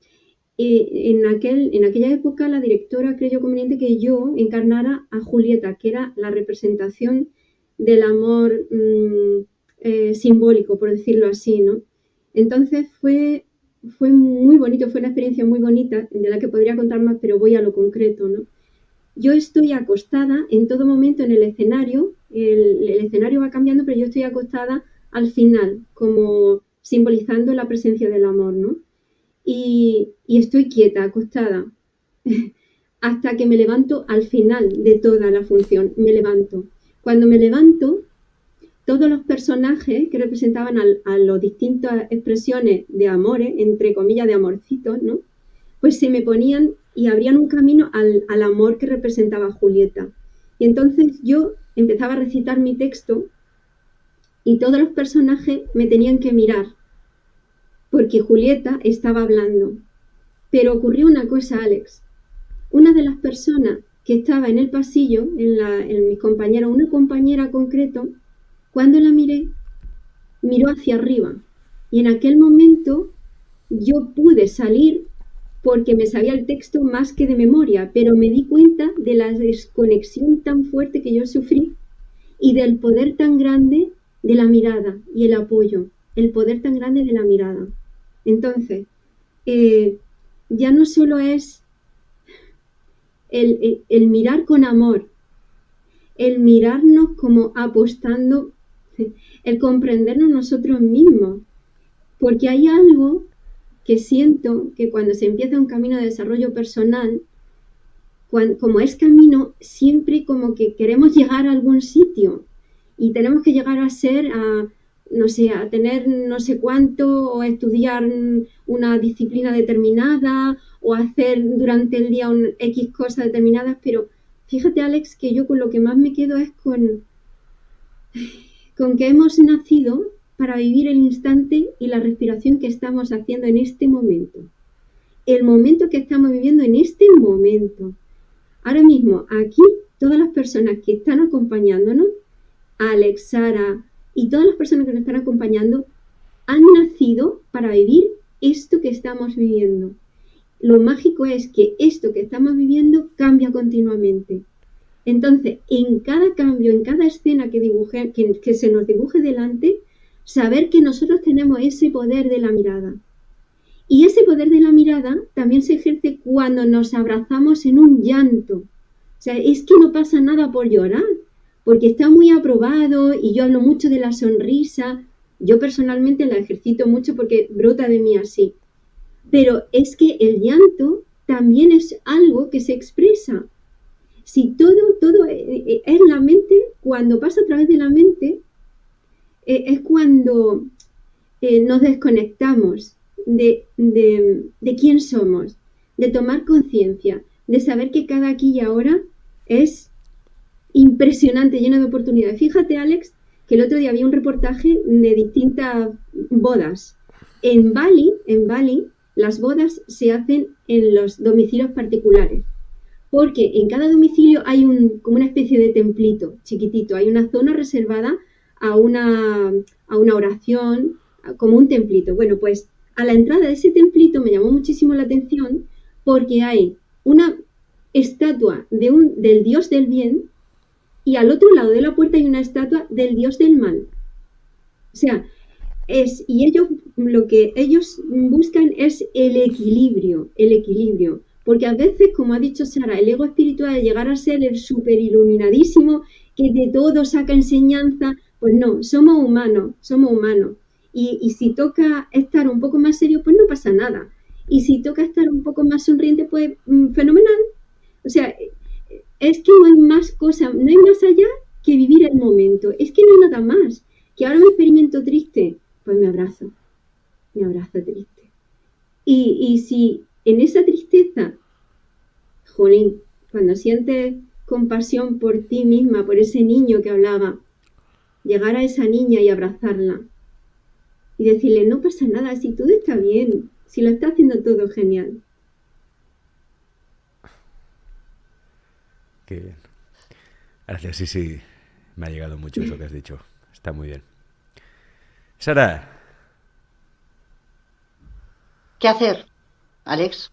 Y en, aquel, en aquella época la directora creyó conveniente que yo encarnara a Julieta, que era la representación del amor mmm, eh, simbólico, por decirlo así, ¿no? Entonces fue, fue muy bonito, fue una experiencia muy bonita, de la que podría contar más, pero voy a lo concreto, ¿no? Yo estoy acostada en todo momento en el escenario, el, el escenario va cambiando, pero yo estoy acostada al final, como simbolizando la presencia del amor, ¿no? Y, y estoy quieta, acostada, hasta que me levanto al final de toda la función, me levanto. Cuando me levanto, todos los personajes que representaban al, a las distintas expresiones de amores, entre comillas de amorcitos, ¿no? Pues se me ponían y abrían un camino al, al amor que representaba Julieta. Y entonces yo empezaba a recitar mi texto y todos los personajes me tenían que mirar, porque Julieta estaba hablando. Pero ocurrió una cosa, Alex. Una de las personas que estaba en el pasillo, en, la, en mis compañeros, una compañera concreto, cuando la miré, miró hacia arriba. Y en aquel momento yo pude salir porque me sabía el texto más que de memoria, pero me di cuenta de la desconexión tan fuerte que yo sufrí y del poder tan grande de la mirada y el apoyo, el poder tan grande de la mirada. Entonces, eh, ya no solo es el, el, el mirar con amor, el mirarnos como apostando, el comprendernos nosotros mismos, porque hay algo que siento que cuando se empieza un camino de desarrollo personal, cuando, como es camino, siempre como que queremos llegar a algún sitio y tenemos que llegar a ser, a, no sé, a tener no sé cuánto, o a estudiar una disciplina determinada, o a hacer durante el día un X cosas determinadas, pero fíjate, Alex, que yo con lo que más me quedo es con, con que hemos nacido para vivir el instante y la respiración que estamos haciendo en este momento. El momento que estamos viviendo en este momento. Ahora mismo, aquí, todas las personas que están acompañándonos, Alex, Sara y todas las personas que nos están acompañando, han nacido para vivir esto que estamos viviendo. Lo mágico es que esto que estamos viviendo cambia continuamente. Entonces, en cada cambio, en cada escena que, dibuje, que, que se nos dibuje delante, saber que nosotros tenemos ese poder de la mirada. Y ese poder de la mirada también se ejerce cuando nos abrazamos en un llanto. O sea, es que no pasa nada por llorar, porque está muy aprobado y yo hablo mucho de la sonrisa. Yo personalmente la ejercito mucho porque brota de mí así. Pero es que el llanto también es algo que se expresa. Si todo, todo es la mente, cuando pasa a través de la mente, es cuando eh, nos desconectamos de, de, de quién somos, de tomar conciencia, de saber que cada aquí y ahora es impresionante, lleno de oportunidades. Fíjate, Alex, que el otro día había un reportaje de distintas bodas. En Bali, en Bali, las bodas se hacen en los domicilios particulares, porque en cada domicilio hay un, como una especie de templito chiquitito, hay una zona reservada a una, a una oración, como un templito. Bueno, pues a la entrada de ese templito me llamó muchísimo la atención porque hay una estatua de un, del dios del bien y al otro lado de la puerta hay una estatua del dios del mal. O sea, es, y ellos, lo que ellos buscan es el equilibrio, el equilibrio, Porque a veces, como ha dicho Sara, el ego espiritual de llegar a ser el súper iluminadísimo, que de todo saca enseñanza, pues no, somos humanos, somos humanos. Y, y si toca estar un poco más serio, pues no pasa nada. Y si toca estar un poco más sonriente, pues mmm, fenomenal. O sea, es que no hay más cosa, no hay más allá que vivir el momento. Es que no hay nada más. Que ahora me experimento triste, pues me abrazo, me abrazo triste. Y, y si en esa tristeza, jolín, cuando sientes compasión por ti misma, por ese niño que hablaba, llegar a esa niña y abrazarla y decirle, no pasa nada, si todo está bien, si lo está haciendo todo genial. Qué bien. Gracias, sí, sí, me ha llegado mucho eso que has dicho. Está muy bien. Sara. ¿Qué hacer, Alex?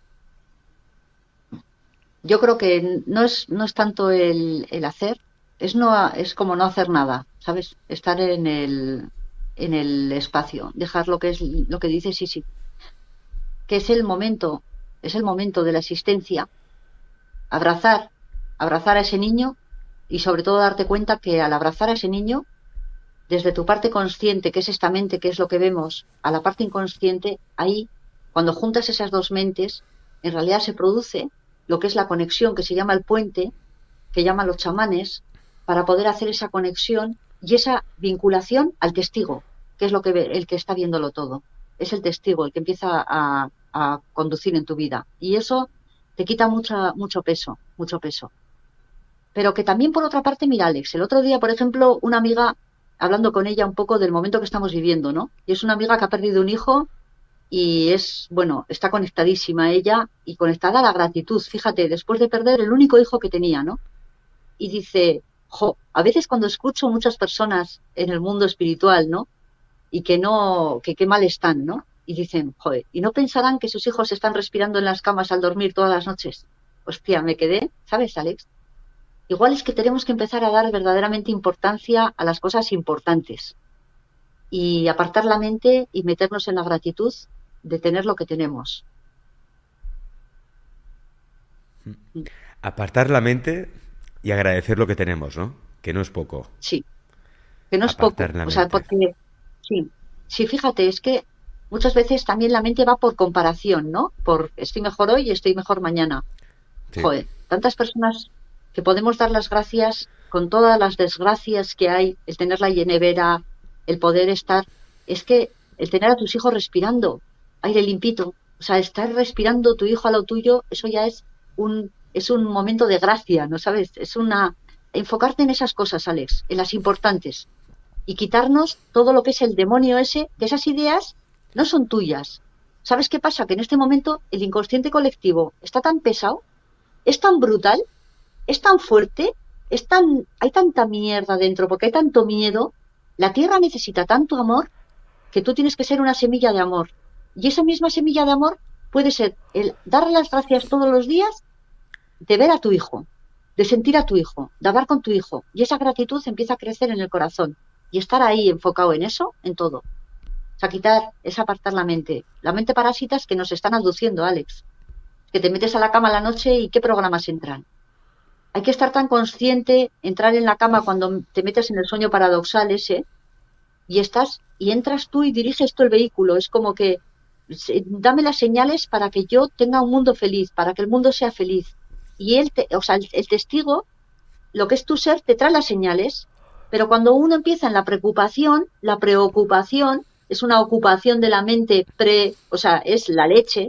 Yo creo que no es, no es tanto el, el hacer, es, no, es como no hacer nada, ¿sabes? Estar en el, en el espacio, dejar lo que es lo que dice Sisi, que es el momento, es el momento de la existencia, abrazar, abrazar a ese niño y sobre todo darte cuenta que al abrazar a ese niño, desde tu parte consciente, que es esta mente, que es lo que vemos, a la parte inconsciente, ahí, cuando juntas esas dos mentes, en realidad se produce lo que es la conexión, que se llama el puente, que llaman los chamanes, para poder hacer esa conexión y esa vinculación al testigo, que es lo que ve, el que está viéndolo todo. Es el testigo el que empieza a, a conducir en tu vida. Y eso te quita mucha, mucho peso, mucho peso. Pero que también, por otra parte, mira, Alex, el otro día, por ejemplo, una amiga, hablando con ella un poco del momento que estamos viviendo, ¿no? Y es una amiga que ha perdido un hijo y es, bueno, está conectadísima ella y conectada a la gratitud, fíjate, después de perder el único hijo que tenía, ¿no? Y dice, jo, a veces cuando escucho muchas personas en el mundo espiritual, ¿no? Y que no, que qué mal están, ¿no? Y dicen, joder, ¿y no pensarán que sus hijos están respirando en las camas al dormir todas las noches? Hostia, me quedé, ¿sabes, Alex? Igual es que tenemos que empezar a dar verdaderamente importancia a las cosas importantes y apartar la mente y meternos en la gratitud de tener lo que tenemos. Apartar la mente y agradecer lo que tenemos, ¿no? Que no es poco. Sí, que no es Apartar poco. la O sea, mente. porque, sí, sí, fíjate, es que muchas veces también la mente va por comparación, ¿no? Por estoy mejor hoy y estoy mejor mañana. Sí. Joder, tantas personas que podemos dar las gracias con todas las desgracias que hay, el tener la nevera, el poder estar, es que el tener a tus hijos respirando aire limpito, o sea, estar respirando tu hijo a lo tuyo, eso ya es un es un momento de gracia, ¿no sabes? Es una enfocarte en esas cosas, Alex, en las importantes y quitarnos todo lo que es el demonio ese, que esas ideas no son tuyas. ¿Sabes qué pasa? Que en este momento el inconsciente colectivo está tan pesado, es tan brutal, es tan fuerte, es tan, hay tanta mierda dentro, porque hay tanto miedo, la tierra necesita tanto amor, que tú tienes que ser una semilla de amor. Y esa misma semilla de amor puede ser el darle las gracias todos los días de ver a tu hijo, de sentir a tu hijo, de hablar con tu hijo. Y esa gratitud empieza a crecer en el corazón. Y estar ahí enfocado en eso, en todo. O sea, quitar, es apartar la mente. La mente parásita es que nos están aduciendo, Alex. Que te metes a la cama a la noche y ¿qué programas entran? Hay que estar tan consciente, entrar en la cama cuando te metes en el sueño paradoxal ese, y estás, y entras tú y diriges tú el vehículo. Es como que dame las señales para que yo tenga un mundo feliz, para que el mundo sea feliz. Y él, te, o sea, el, el testigo, lo que es tu ser, te trae las señales. Pero cuando uno empieza en la preocupación, la preocupación es una ocupación de la mente pre, o sea, es la leche.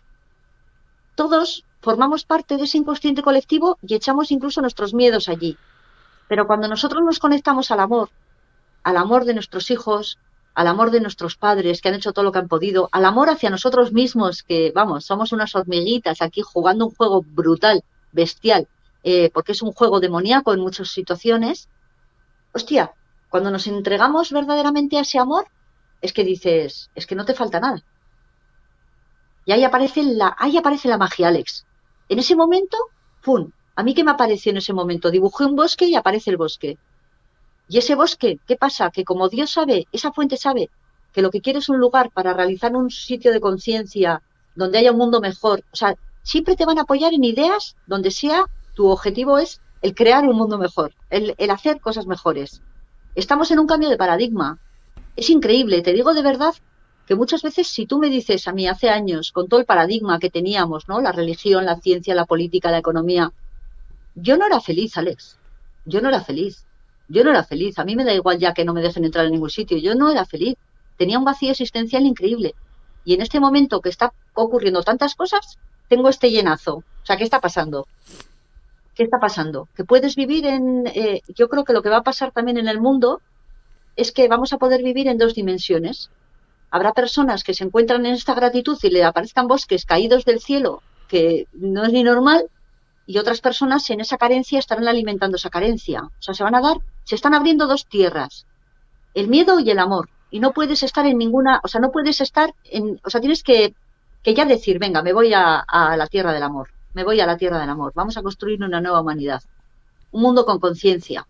Todos formamos parte de ese inconsciente colectivo y echamos incluso nuestros miedos allí. Pero cuando nosotros nos conectamos al amor, al amor de nuestros hijos, al amor de nuestros padres que han hecho todo lo que han podido, al amor hacia nosotros mismos, que vamos, somos unas hormiguitas aquí jugando un juego brutal, bestial, eh, porque es un juego demoníaco en muchas situaciones. Hostia, cuando nos entregamos verdaderamente a ese amor, es que dices, es que no te falta nada. Y ahí aparece la, ahí aparece la magia, Alex. En ese momento, ¡pum! ¿A mí qué me apareció en ese momento? Dibujé un bosque y aparece el bosque. Y ese bosque, ¿qué pasa? Que como Dios sabe, esa fuente sabe que lo que quiere es un lugar para realizar un sitio de conciencia donde haya un mundo mejor. O sea, siempre te van a apoyar en ideas donde sea tu objetivo es el crear un mundo mejor, el, el hacer cosas mejores. Estamos en un cambio de paradigma. Es increíble, te digo de verdad que muchas veces si tú me dices a mí hace años, con todo el paradigma que teníamos, ¿no? La religión, la ciencia, la política, la economía, yo no era feliz, Alex. Yo no era feliz. Yo no era feliz. A mí me da igual ya que no me dejen entrar en ningún sitio. Yo no era feliz. Tenía un vacío existencial increíble. Y en este momento que está ocurriendo tantas cosas, tengo este llenazo. O sea, ¿qué está pasando? ¿Qué está pasando? Que puedes vivir en... Eh, yo creo que lo que va a pasar también en el mundo es que vamos a poder vivir en dos dimensiones. Habrá personas que se encuentran en esta gratitud y le aparezcan bosques caídos del cielo, que no es ni normal, y otras personas en esa carencia estarán alimentando esa carencia. O sea, se van a dar, se están abriendo dos tierras, el miedo y el amor. Y no puedes estar en ninguna, o sea, no puedes estar en, o sea, tienes que, que ya decir, venga, me voy a, a la tierra del amor, me voy a la tierra del amor, vamos a construir una nueva humanidad, un mundo con conciencia.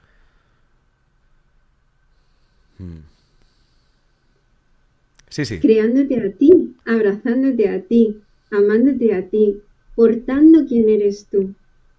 Sí, sí. Creándote a ti, abrazándote a ti, amándote a ti, portando quién eres tú.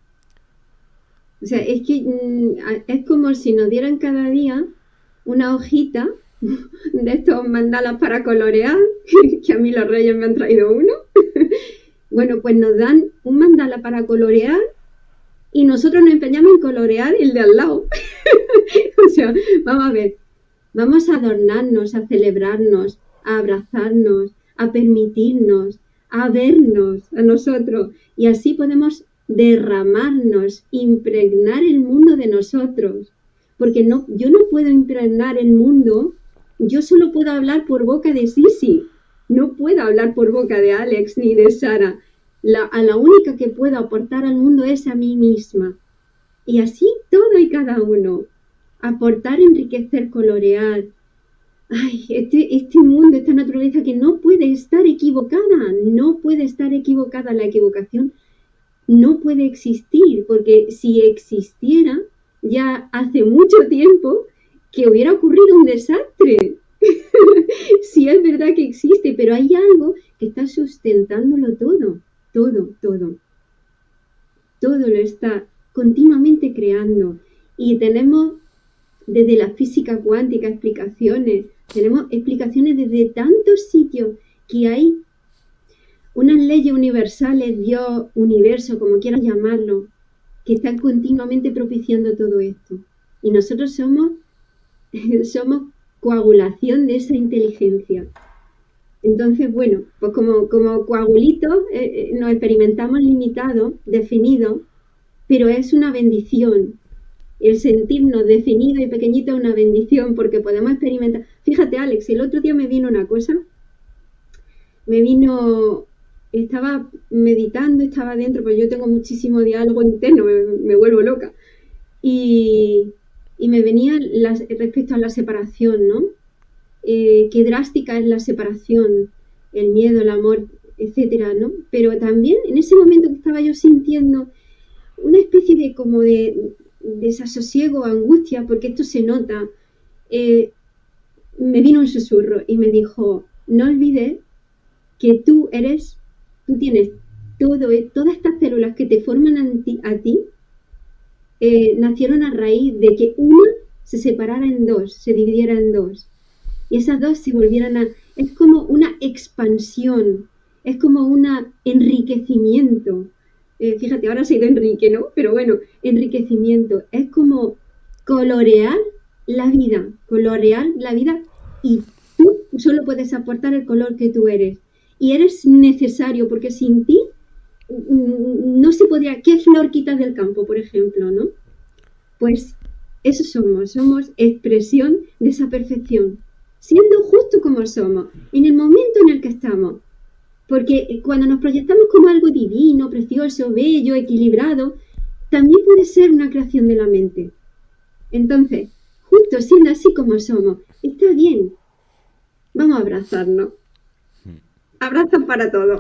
O sea, es que mm, es como si nos dieran cada día una hojita de estos mandalas para colorear, que a mí los reyes me han traído uno. Bueno, pues nos dan un mandala para colorear y nosotros nos empeñamos en colorear el de al lado. O sea, vamos a ver, vamos a adornarnos, a celebrarnos, a abrazarnos, a permitirnos, a vernos a nosotros, y así podemos derramarnos, impregnar el mundo de nosotros, porque no, yo no puedo impregnar el mundo, yo solo puedo hablar por boca de Sisi, no puedo hablar por boca de Alex ni de Sara. La, a la única que puedo aportar al mundo es a mí misma, y así todo y cada uno, aportar, enriquecer, colorear. Ay, este, este mundo, esta naturaleza que no puede estar equivocada, no puede estar equivocada, la equivocación no puede existir, porque si existiera, ya hace mucho tiempo que hubiera ocurrido un desastre. Sí, es verdad que existe, pero hay algo que está sustentándolo todo, todo, todo. Todo lo está continuamente creando, y tenemos desde la física cuántica explicaciones, tenemos explicaciones desde tantos sitios, que hay unas leyes universales, Dios, universo, como quieras llamarlo, que están continuamente propiciando todo esto. Y nosotros somos, somos coagulación de esa inteligencia. Entonces, bueno, pues como, como coagulitos eh, nos experimentamos limitados, definidos, pero es una bendición. El sentirnos definidos y pequeñitos es una bendición, porque podemos experimentar. Fíjate, Alex, el otro día me vino una cosa, me vino, estaba meditando, estaba dentro, pues yo tengo muchísimo diálogo interno, me, me vuelvo loca, y, y me venía las, respecto a la separación, ¿no? Eh, qué drástica es la separación, el miedo, el amor, etcétera, ¿no? Pero también en ese momento que estaba yo sintiendo una especie de como de desasosiego, angustia, porque esto se nota, eh, me vino un susurro y me dijo, no olvides que tú eres, tú tienes todo, todas estas células que te forman a ti, a ti eh, nacieron a raíz de que una se separara en dos, se dividiera en dos, y esas dos se volvieran a... Es como una expansión, es como un enriquecimiento. Eh, fíjate, ahora ha sido Enrique, ¿no? Pero bueno, enriquecimiento. Es como colorear la vida, colorear la vida, y tú solo puedes aportar el color que tú eres. Y eres necesario, porque sin ti no se podría... ¿Qué flor quitas del campo, por ejemplo, no? Pues eso somos, somos expresión de esa perfección, siendo justo como somos, en el momento en el que estamos. Porque cuando nos proyectamos como algo divino, precioso, bello, equilibrado, también puede ser una creación de la mente. Entonces, justo siendo así como somos, está bien. Vamos a abrazarnos. Abrazos para todos.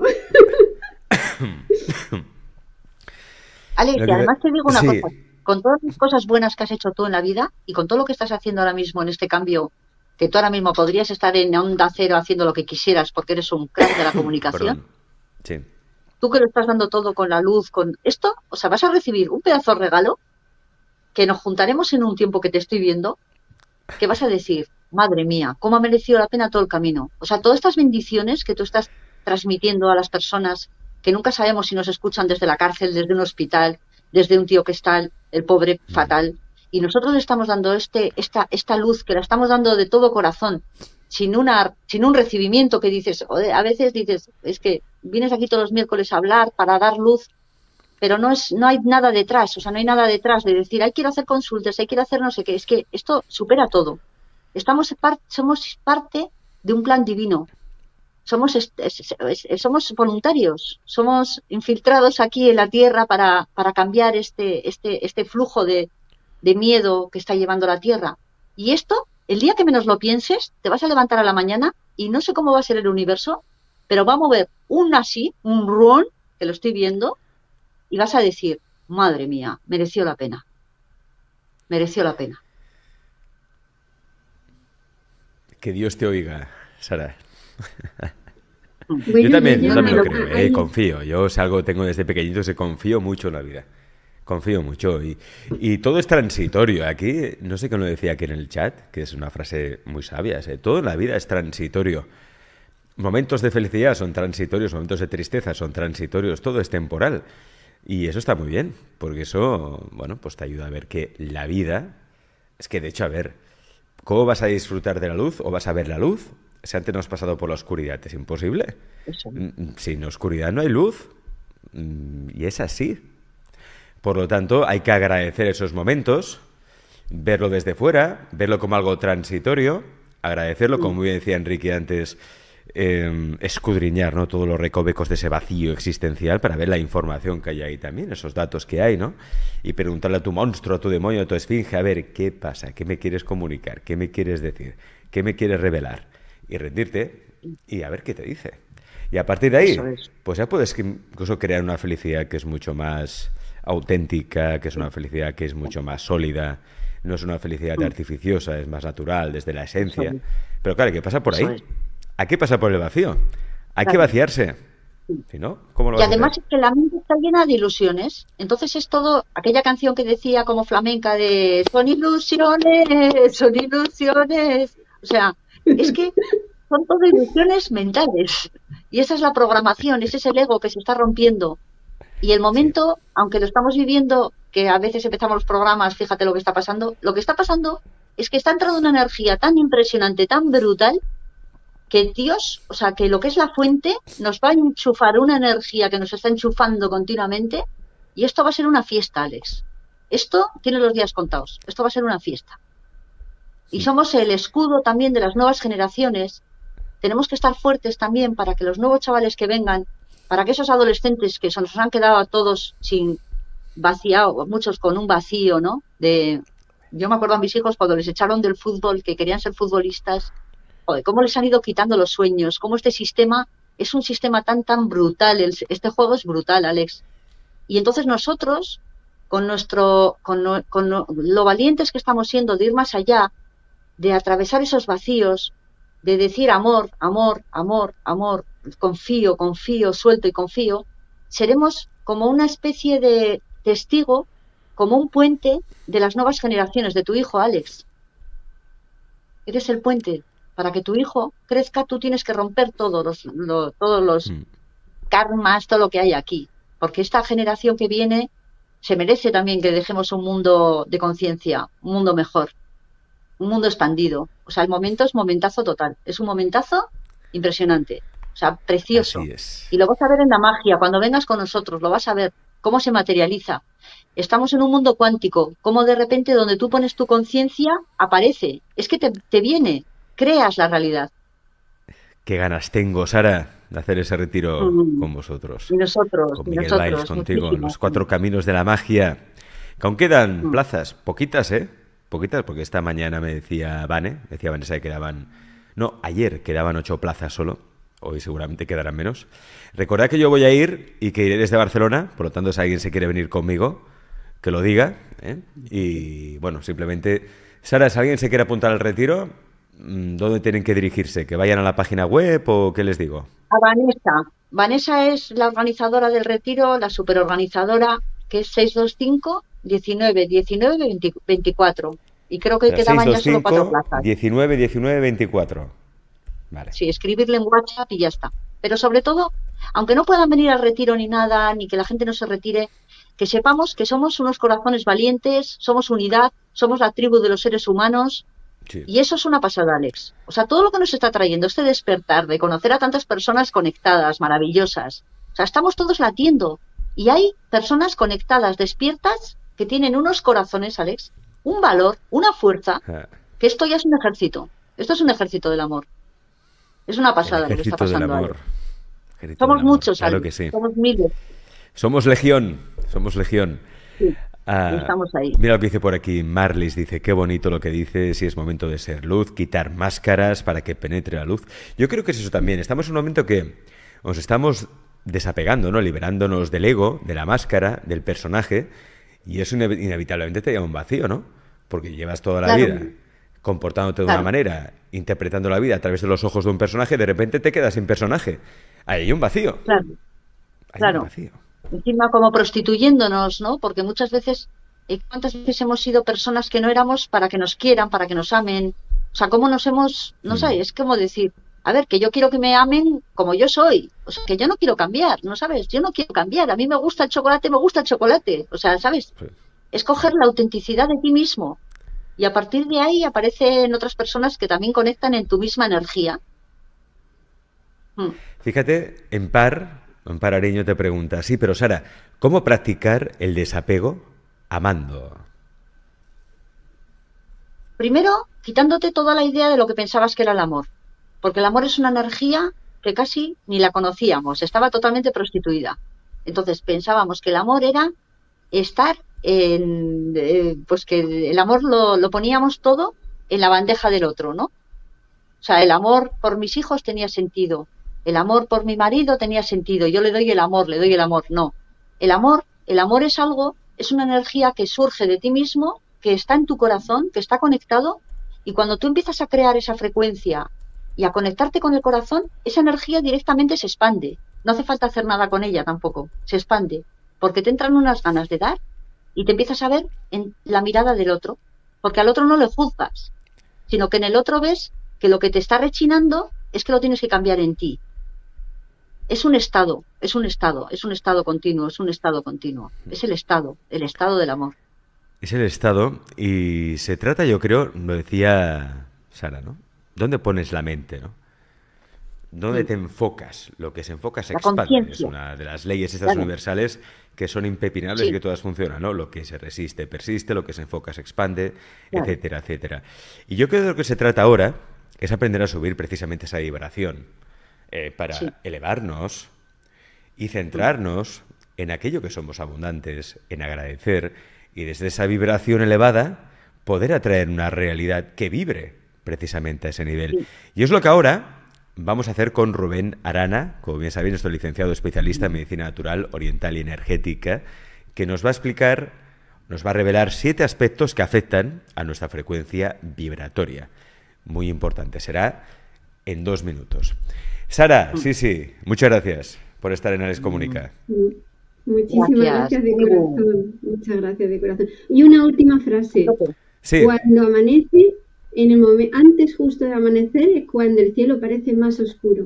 Alex, y además te digo una sí. cosa. Con todas las cosas buenas que has hecho tú en la vida y con todo lo que estás haciendo ahora mismo en este cambio, que tú ahora mismo podrías estar en Onda Cero haciendo lo que quisieras porque eres un crack de la comunicación. Sí. tú que lo estás dando todo con la luz, con esto, o sea, vas a recibir un pedazo de regalo que nos juntaremos en un tiempo que te estoy viendo, que vas a decir, madre mía, cómo ha merecido la pena todo el camino. O sea, todas estas bendiciones que tú estás transmitiendo a las personas que nunca sabemos si nos escuchan desde la cárcel, desde un hospital, desde un tío que está el, el pobre fatal, y nosotros le estamos dando este, esta, esta luz, que la estamos dando de todo corazón, sin una, sin un recibimiento que dices, a veces dices, es que vienes aquí todos los miércoles a hablar para dar luz, pero no es, no hay nada detrás, o sea, no hay nada detrás de decir, ay, quiero hacer consultas, ay, quiero hacer no sé qué, es que esto supera todo. Estamos par, somos parte de un plan divino. Somos, es, es, es, somos voluntarios, somos infiltrados aquí en la tierra para, para cambiar este, este, este flujo de, de miedo que está llevando la tierra. Y esto, el día que menos lo pienses, te vas a levantar a la mañana y no sé cómo va a ser el universo, pero va a mover un así, un ruón, que lo estoy viendo, y vas a decir, madre mía, mereció la pena. Mereció la pena. Que Dios te oiga, Sara. Bueno, yo también, yo yo también lo no, creo, ahí- eh, confío. Yo si algo tengo desde pequeñito es que confío mucho en la vida. Confío mucho. Y, y todo es transitorio. Aquí, no sé quién lo decía aquí en el chat, que es una frase muy sabia. ¿eh? Todo en la vida es transitorio. Momentos de felicidad son transitorios, momentos de tristeza son transitorios, todo es temporal. Y eso está muy bien, porque eso, bueno, pues te ayuda a ver que la vida, es que de hecho, a ver, ¿cómo vas a disfrutar de la luz o vas a ver la luz? Si antes no has pasado por la oscuridad, es imposible. Eso. Mm, Sin oscuridad no hay luz. Mm, Y es así. Por lo tanto, hay que agradecer esos momentos, verlo desde fuera, verlo como algo transitorio, agradecerlo, como muy bien decía Enrique antes, eh, escudriñar, ¿no? Todos los recovecos de ese vacío existencial para ver la información que hay ahí también, esos datos que hay, ¿no? Y preguntarle a tu monstruo, a tu demonio, a tu esfinge, a ver, ¿qué pasa? ¿Qué me quieres comunicar? ¿Qué me quieres decir? ¿Qué me quieres revelar? Y rendirte y a ver qué te dice. Y a partir de ahí, Eso es. pues ya puedes que incluso crear una felicidad que es mucho más auténtica, que es una felicidad que es mucho más sólida, no es una felicidad artificiosa, es más natural, desde la esencia. Eso es. Pero claro, hay que pasar por Eso ahí. es. Hay que pasar por el vacío. Hay que Claro. vaciarse. Si no, ¿cómo lo Y vas a además hacer? es que la mente está llena de ilusiones. Entonces es todo, aquella canción que decía como flamenca de son ilusiones, son ilusiones. O sea, es que son todo ilusiones mentales. Y esa es la programación, ese es el ego que se está rompiendo. Y el momento, aunque lo estamos viviendo, que a veces empezamos los programas, fíjate lo que está pasando, lo que está pasando es que está entrando una energía tan impresionante, tan brutal, que Dios, o sea, que lo que es la fuente nos va a enchufar una energía que nos está enchufando continuamente y esto va a ser una fiesta, Alex. Esto tiene los días contados, esto va a ser una fiesta. Y somos el escudo también de las nuevas generaciones. Tenemos que estar fuertes también para que los nuevos chavales que vengan, para que esos adolescentes que se nos han quedado a todos sin vaciado, muchos con un vacío, ¿no? De, yo me acuerdo a mis hijos cuando les echaron del fútbol, que querían ser futbolistas, joder, cómo les han ido quitando los sueños, cómo este sistema es un sistema tan, tan brutal, el- este juego es brutal, Alex. Y entonces nosotros, con nuestro, con, no- con no- lo valientes que estamos siendo de ir más allá, de atravesar esos vacíos, de decir amor, amor, amor, amor, confío, confío, suelto y confío, seremos como una especie de testigo, como un puente de las nuevas generaciones, de tu hijo, Alex. Eres el puente. Para que tu hijo crezca, tú tienes que romper todos los, lo- todos los Mm. karmas, todo lo que hay aquí. Porque esta generación que viene se merece también que dejemos un mundo de conciencia, un mundo mejor, un mundo expandido. O sea, el momento es momentazo total. Es un momentazo impresionante. O sea, precioso. Así es. Y lo vas a ver en la magia. Cuando vengas con nosotros, lo vas a ver cómo se materializa. Estamos en un mundo cuántico. Cómo de repente donde tú pones tu conciencia, aparece. Es que te, te viene. Creas la realidad. Qué ganas tengo, Sara, de hacer ese retiro Mm. con vosotros. Y nosotros, Con y Miguel nosotros. Valls, contigo, en muchísimo. los cuatro caminos de la magia. Que aún quedan Mm. plazas, poquitas, ¿eh? Poquitas, porque esta mañana me decía Vane, me decía Vanessa que quedaban... No, ayer quedaban ocho plazas solo. Hoy seguramente quedarán menos. Recordad que yo voy a ir y que iré desde Barcelona, por lo tanto, si alguien se quiere venir conmigo, que lo diga, ¿eh? Y bueno, simplemente... Sara, si alguien se quiere apuntar al retiro, ¿dónde tienen que dirigirse? ¿Que vayan a la página web o qué les digo? A Vanessa, Vanessa es la organizadora del retiro, la superorganizadora, que es seis dos cinco, diecinueve, diecinueve, veinticuatro. Y creo que quedaban ya solo cuatro plazas. diecinueve, diecinueve, veinticuatro. Vale. Sí, escribirle en WhatsApp y ya está. Pero sobre todo, aunque no puedan venir al retiro ni nada, ni que la gente no se retire, que sepamos que somos unos corazones valientes, somos unidad, somos la tribu de los seres humanos. Sí. Y eso es una pasada, Alex. O sea, todo lo que nos está trayendo este despertar de conocer a tantas personas conectadas, maravillosas. O sea, estamos todos latiendo. Y hay personas conectadas, despiertas, que tienen unos corazones, Alex, un valor, una fuerza, que esto ya es un ejército. Esto es un ejército del amor. Es una pasada lo que está pasando del amor. Ahí. Somos del amor. muchos, claro Alex. Que sí. Somos miles. Somos legión, somos legión. Sí. Ah, estamos ahí. Mira lo que dice por aquí Marlis, dice, qué bonito lo que dice, si es momento de ser luz, quitar máscaras para que penetre la luz. Yo creo que es eso también, estamos en un momento que nos estamos desapegando, ¿no? Liberándonos del ego, de la máscara, del personaje, y eso inevitablemente te lleva a un vacío, ¿no? Porque llevas toda la claro. vida comportándote de claro. una manera, interpretando la vida a través de los ojos de un personaje, de repente te quedas sin personaje. Ahí hay un vacío. Claro. Hay claro. un vacío. Encima como prostituyéndonos, ¿no? Porque muchas veces, ¿cuántas veces hemos sido personas que no éramos para que nos quieran, para que nos amen? O sea, ¿cómo nos hemos, no mm. sé, es como decir, a ver, que yo quiero que me amen como yo soy, o sea, que yo no quiero cambiar, ¿no sabes? Yo no quiero cambiar, a mí me gusta el chocolate, me gusta el chocolate, o sea, ¿sabes? Sí. Es coger la autenticidad de ti mismo y a partir de ahí aparecen otras personas que también conectan en tu misma energía. Mm. Fíjate, en par... Amparo Areño te pregunta, sí, pero Sara, ¿cómo practicar el desapego amando? Primero, quitándote toda la idea de lo que pensabas que era el amor. Porque el amor es una energía que casi ni la conocíamos, estaba totalmente prostituida. Entonces pensábamos que el amor era estar en... Eh, pues que el amor lo, lo poníamos todo en la bandeja del otro, ¿no? O sea, el amor por mis hijos tenía sentido. El amor por mi marido tenía sentido, yo le doy el amor, le doy el amor. No, el amor, el amor es algo, es una energía que surge de ti mismo, que está en tu corazón, que está conectado, y cuando tú empiezas a crear esa frecuencia y a conectarte con el corazón, esa energía directamente se expande. No hace falta hacer nada con ella tampoco, se expande, porque te entran unas ganas de dar y te empiezas a ver en la mirada del otro, porque al otro no le juzgas, sino que en el otro ves que lo que te está rechinando es que lo tienes que cambiar en ti. Es un estado, es un estado, es un estado continuo, es un estado continuo. Es el estado, el estado del amor. Es el estado y se trata, yo creo, lo decía Sara, ¿no? ¿Dónde pones la mente, no? ¿Dónde sí. te enfocas? Lo que se enfoca se la expande. Es una de las leyes estas claro. universales que son impepinables sí. y que todas funcionan, ¿no? Lo que se resiste, persiste, lo que se enfoca se expande, claro. etcétera, etcétera. Y yo creo que de lo que se trata ahora es aprender a subir precisamente esa vibración. Eh, para sí. elevarnos y centrarnos en aquello que somos abundantes, en agradecer y desde esa vibración elevada poder atraer una realidad que vibre precisamente a ese nivel. Sí. Y es lo que ahora vamos a hacer con Rubén Arana, como bien sabéis, nuestro licenciado especialista en medicina natural, oriental y energética, que nos va a explicar, nos va a revelar siete aspectos que afectan a nuestra frecuencia vibratoria. Muy importante, será en dos minutos. Sara, sí, sí, muchas gracias por estar en Alex Comunica. Muchísimas gracias. gracias de corazón, muchas gracias de corazón. Y una última frase. Sí. Cuando amanece, en el momento antes justo de amanecer es cuando el cielo parece más oscuro.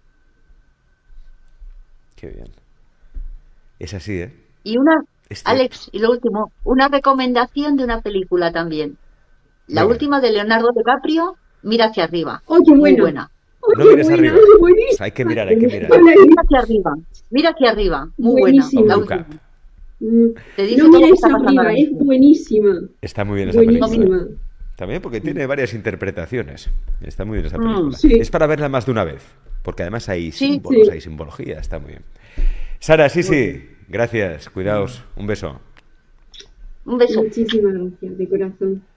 Qué bien. Es así, ¿eh? Y una, este... Alex, y lo último, una recomendación de una película también. La Venga. última de Leonardo DiCaprio, Mira hacia arriba. ¡Oh, qué Muy bueno! buena. No mires arriba. O sea, hay que mirar, hay que mirar. Mira hacia arriba, mira hacia arriba. Muy buenísima. buena. Luca. Te dice no todo mires lo que está arriba, es buenísima. Está muy bien esa buenísima. película. También porque tiene varias interpretaciones. Está muy bien esa película. Mm, sí. Es para verla más de una vez. Porque además hay sí, símbolos, sí. hay simbología. Está muy bien. Sara, sí, sí. Gracias. Cuidaos. Un beso. Un beso. Muchísimas gracias, de corazón.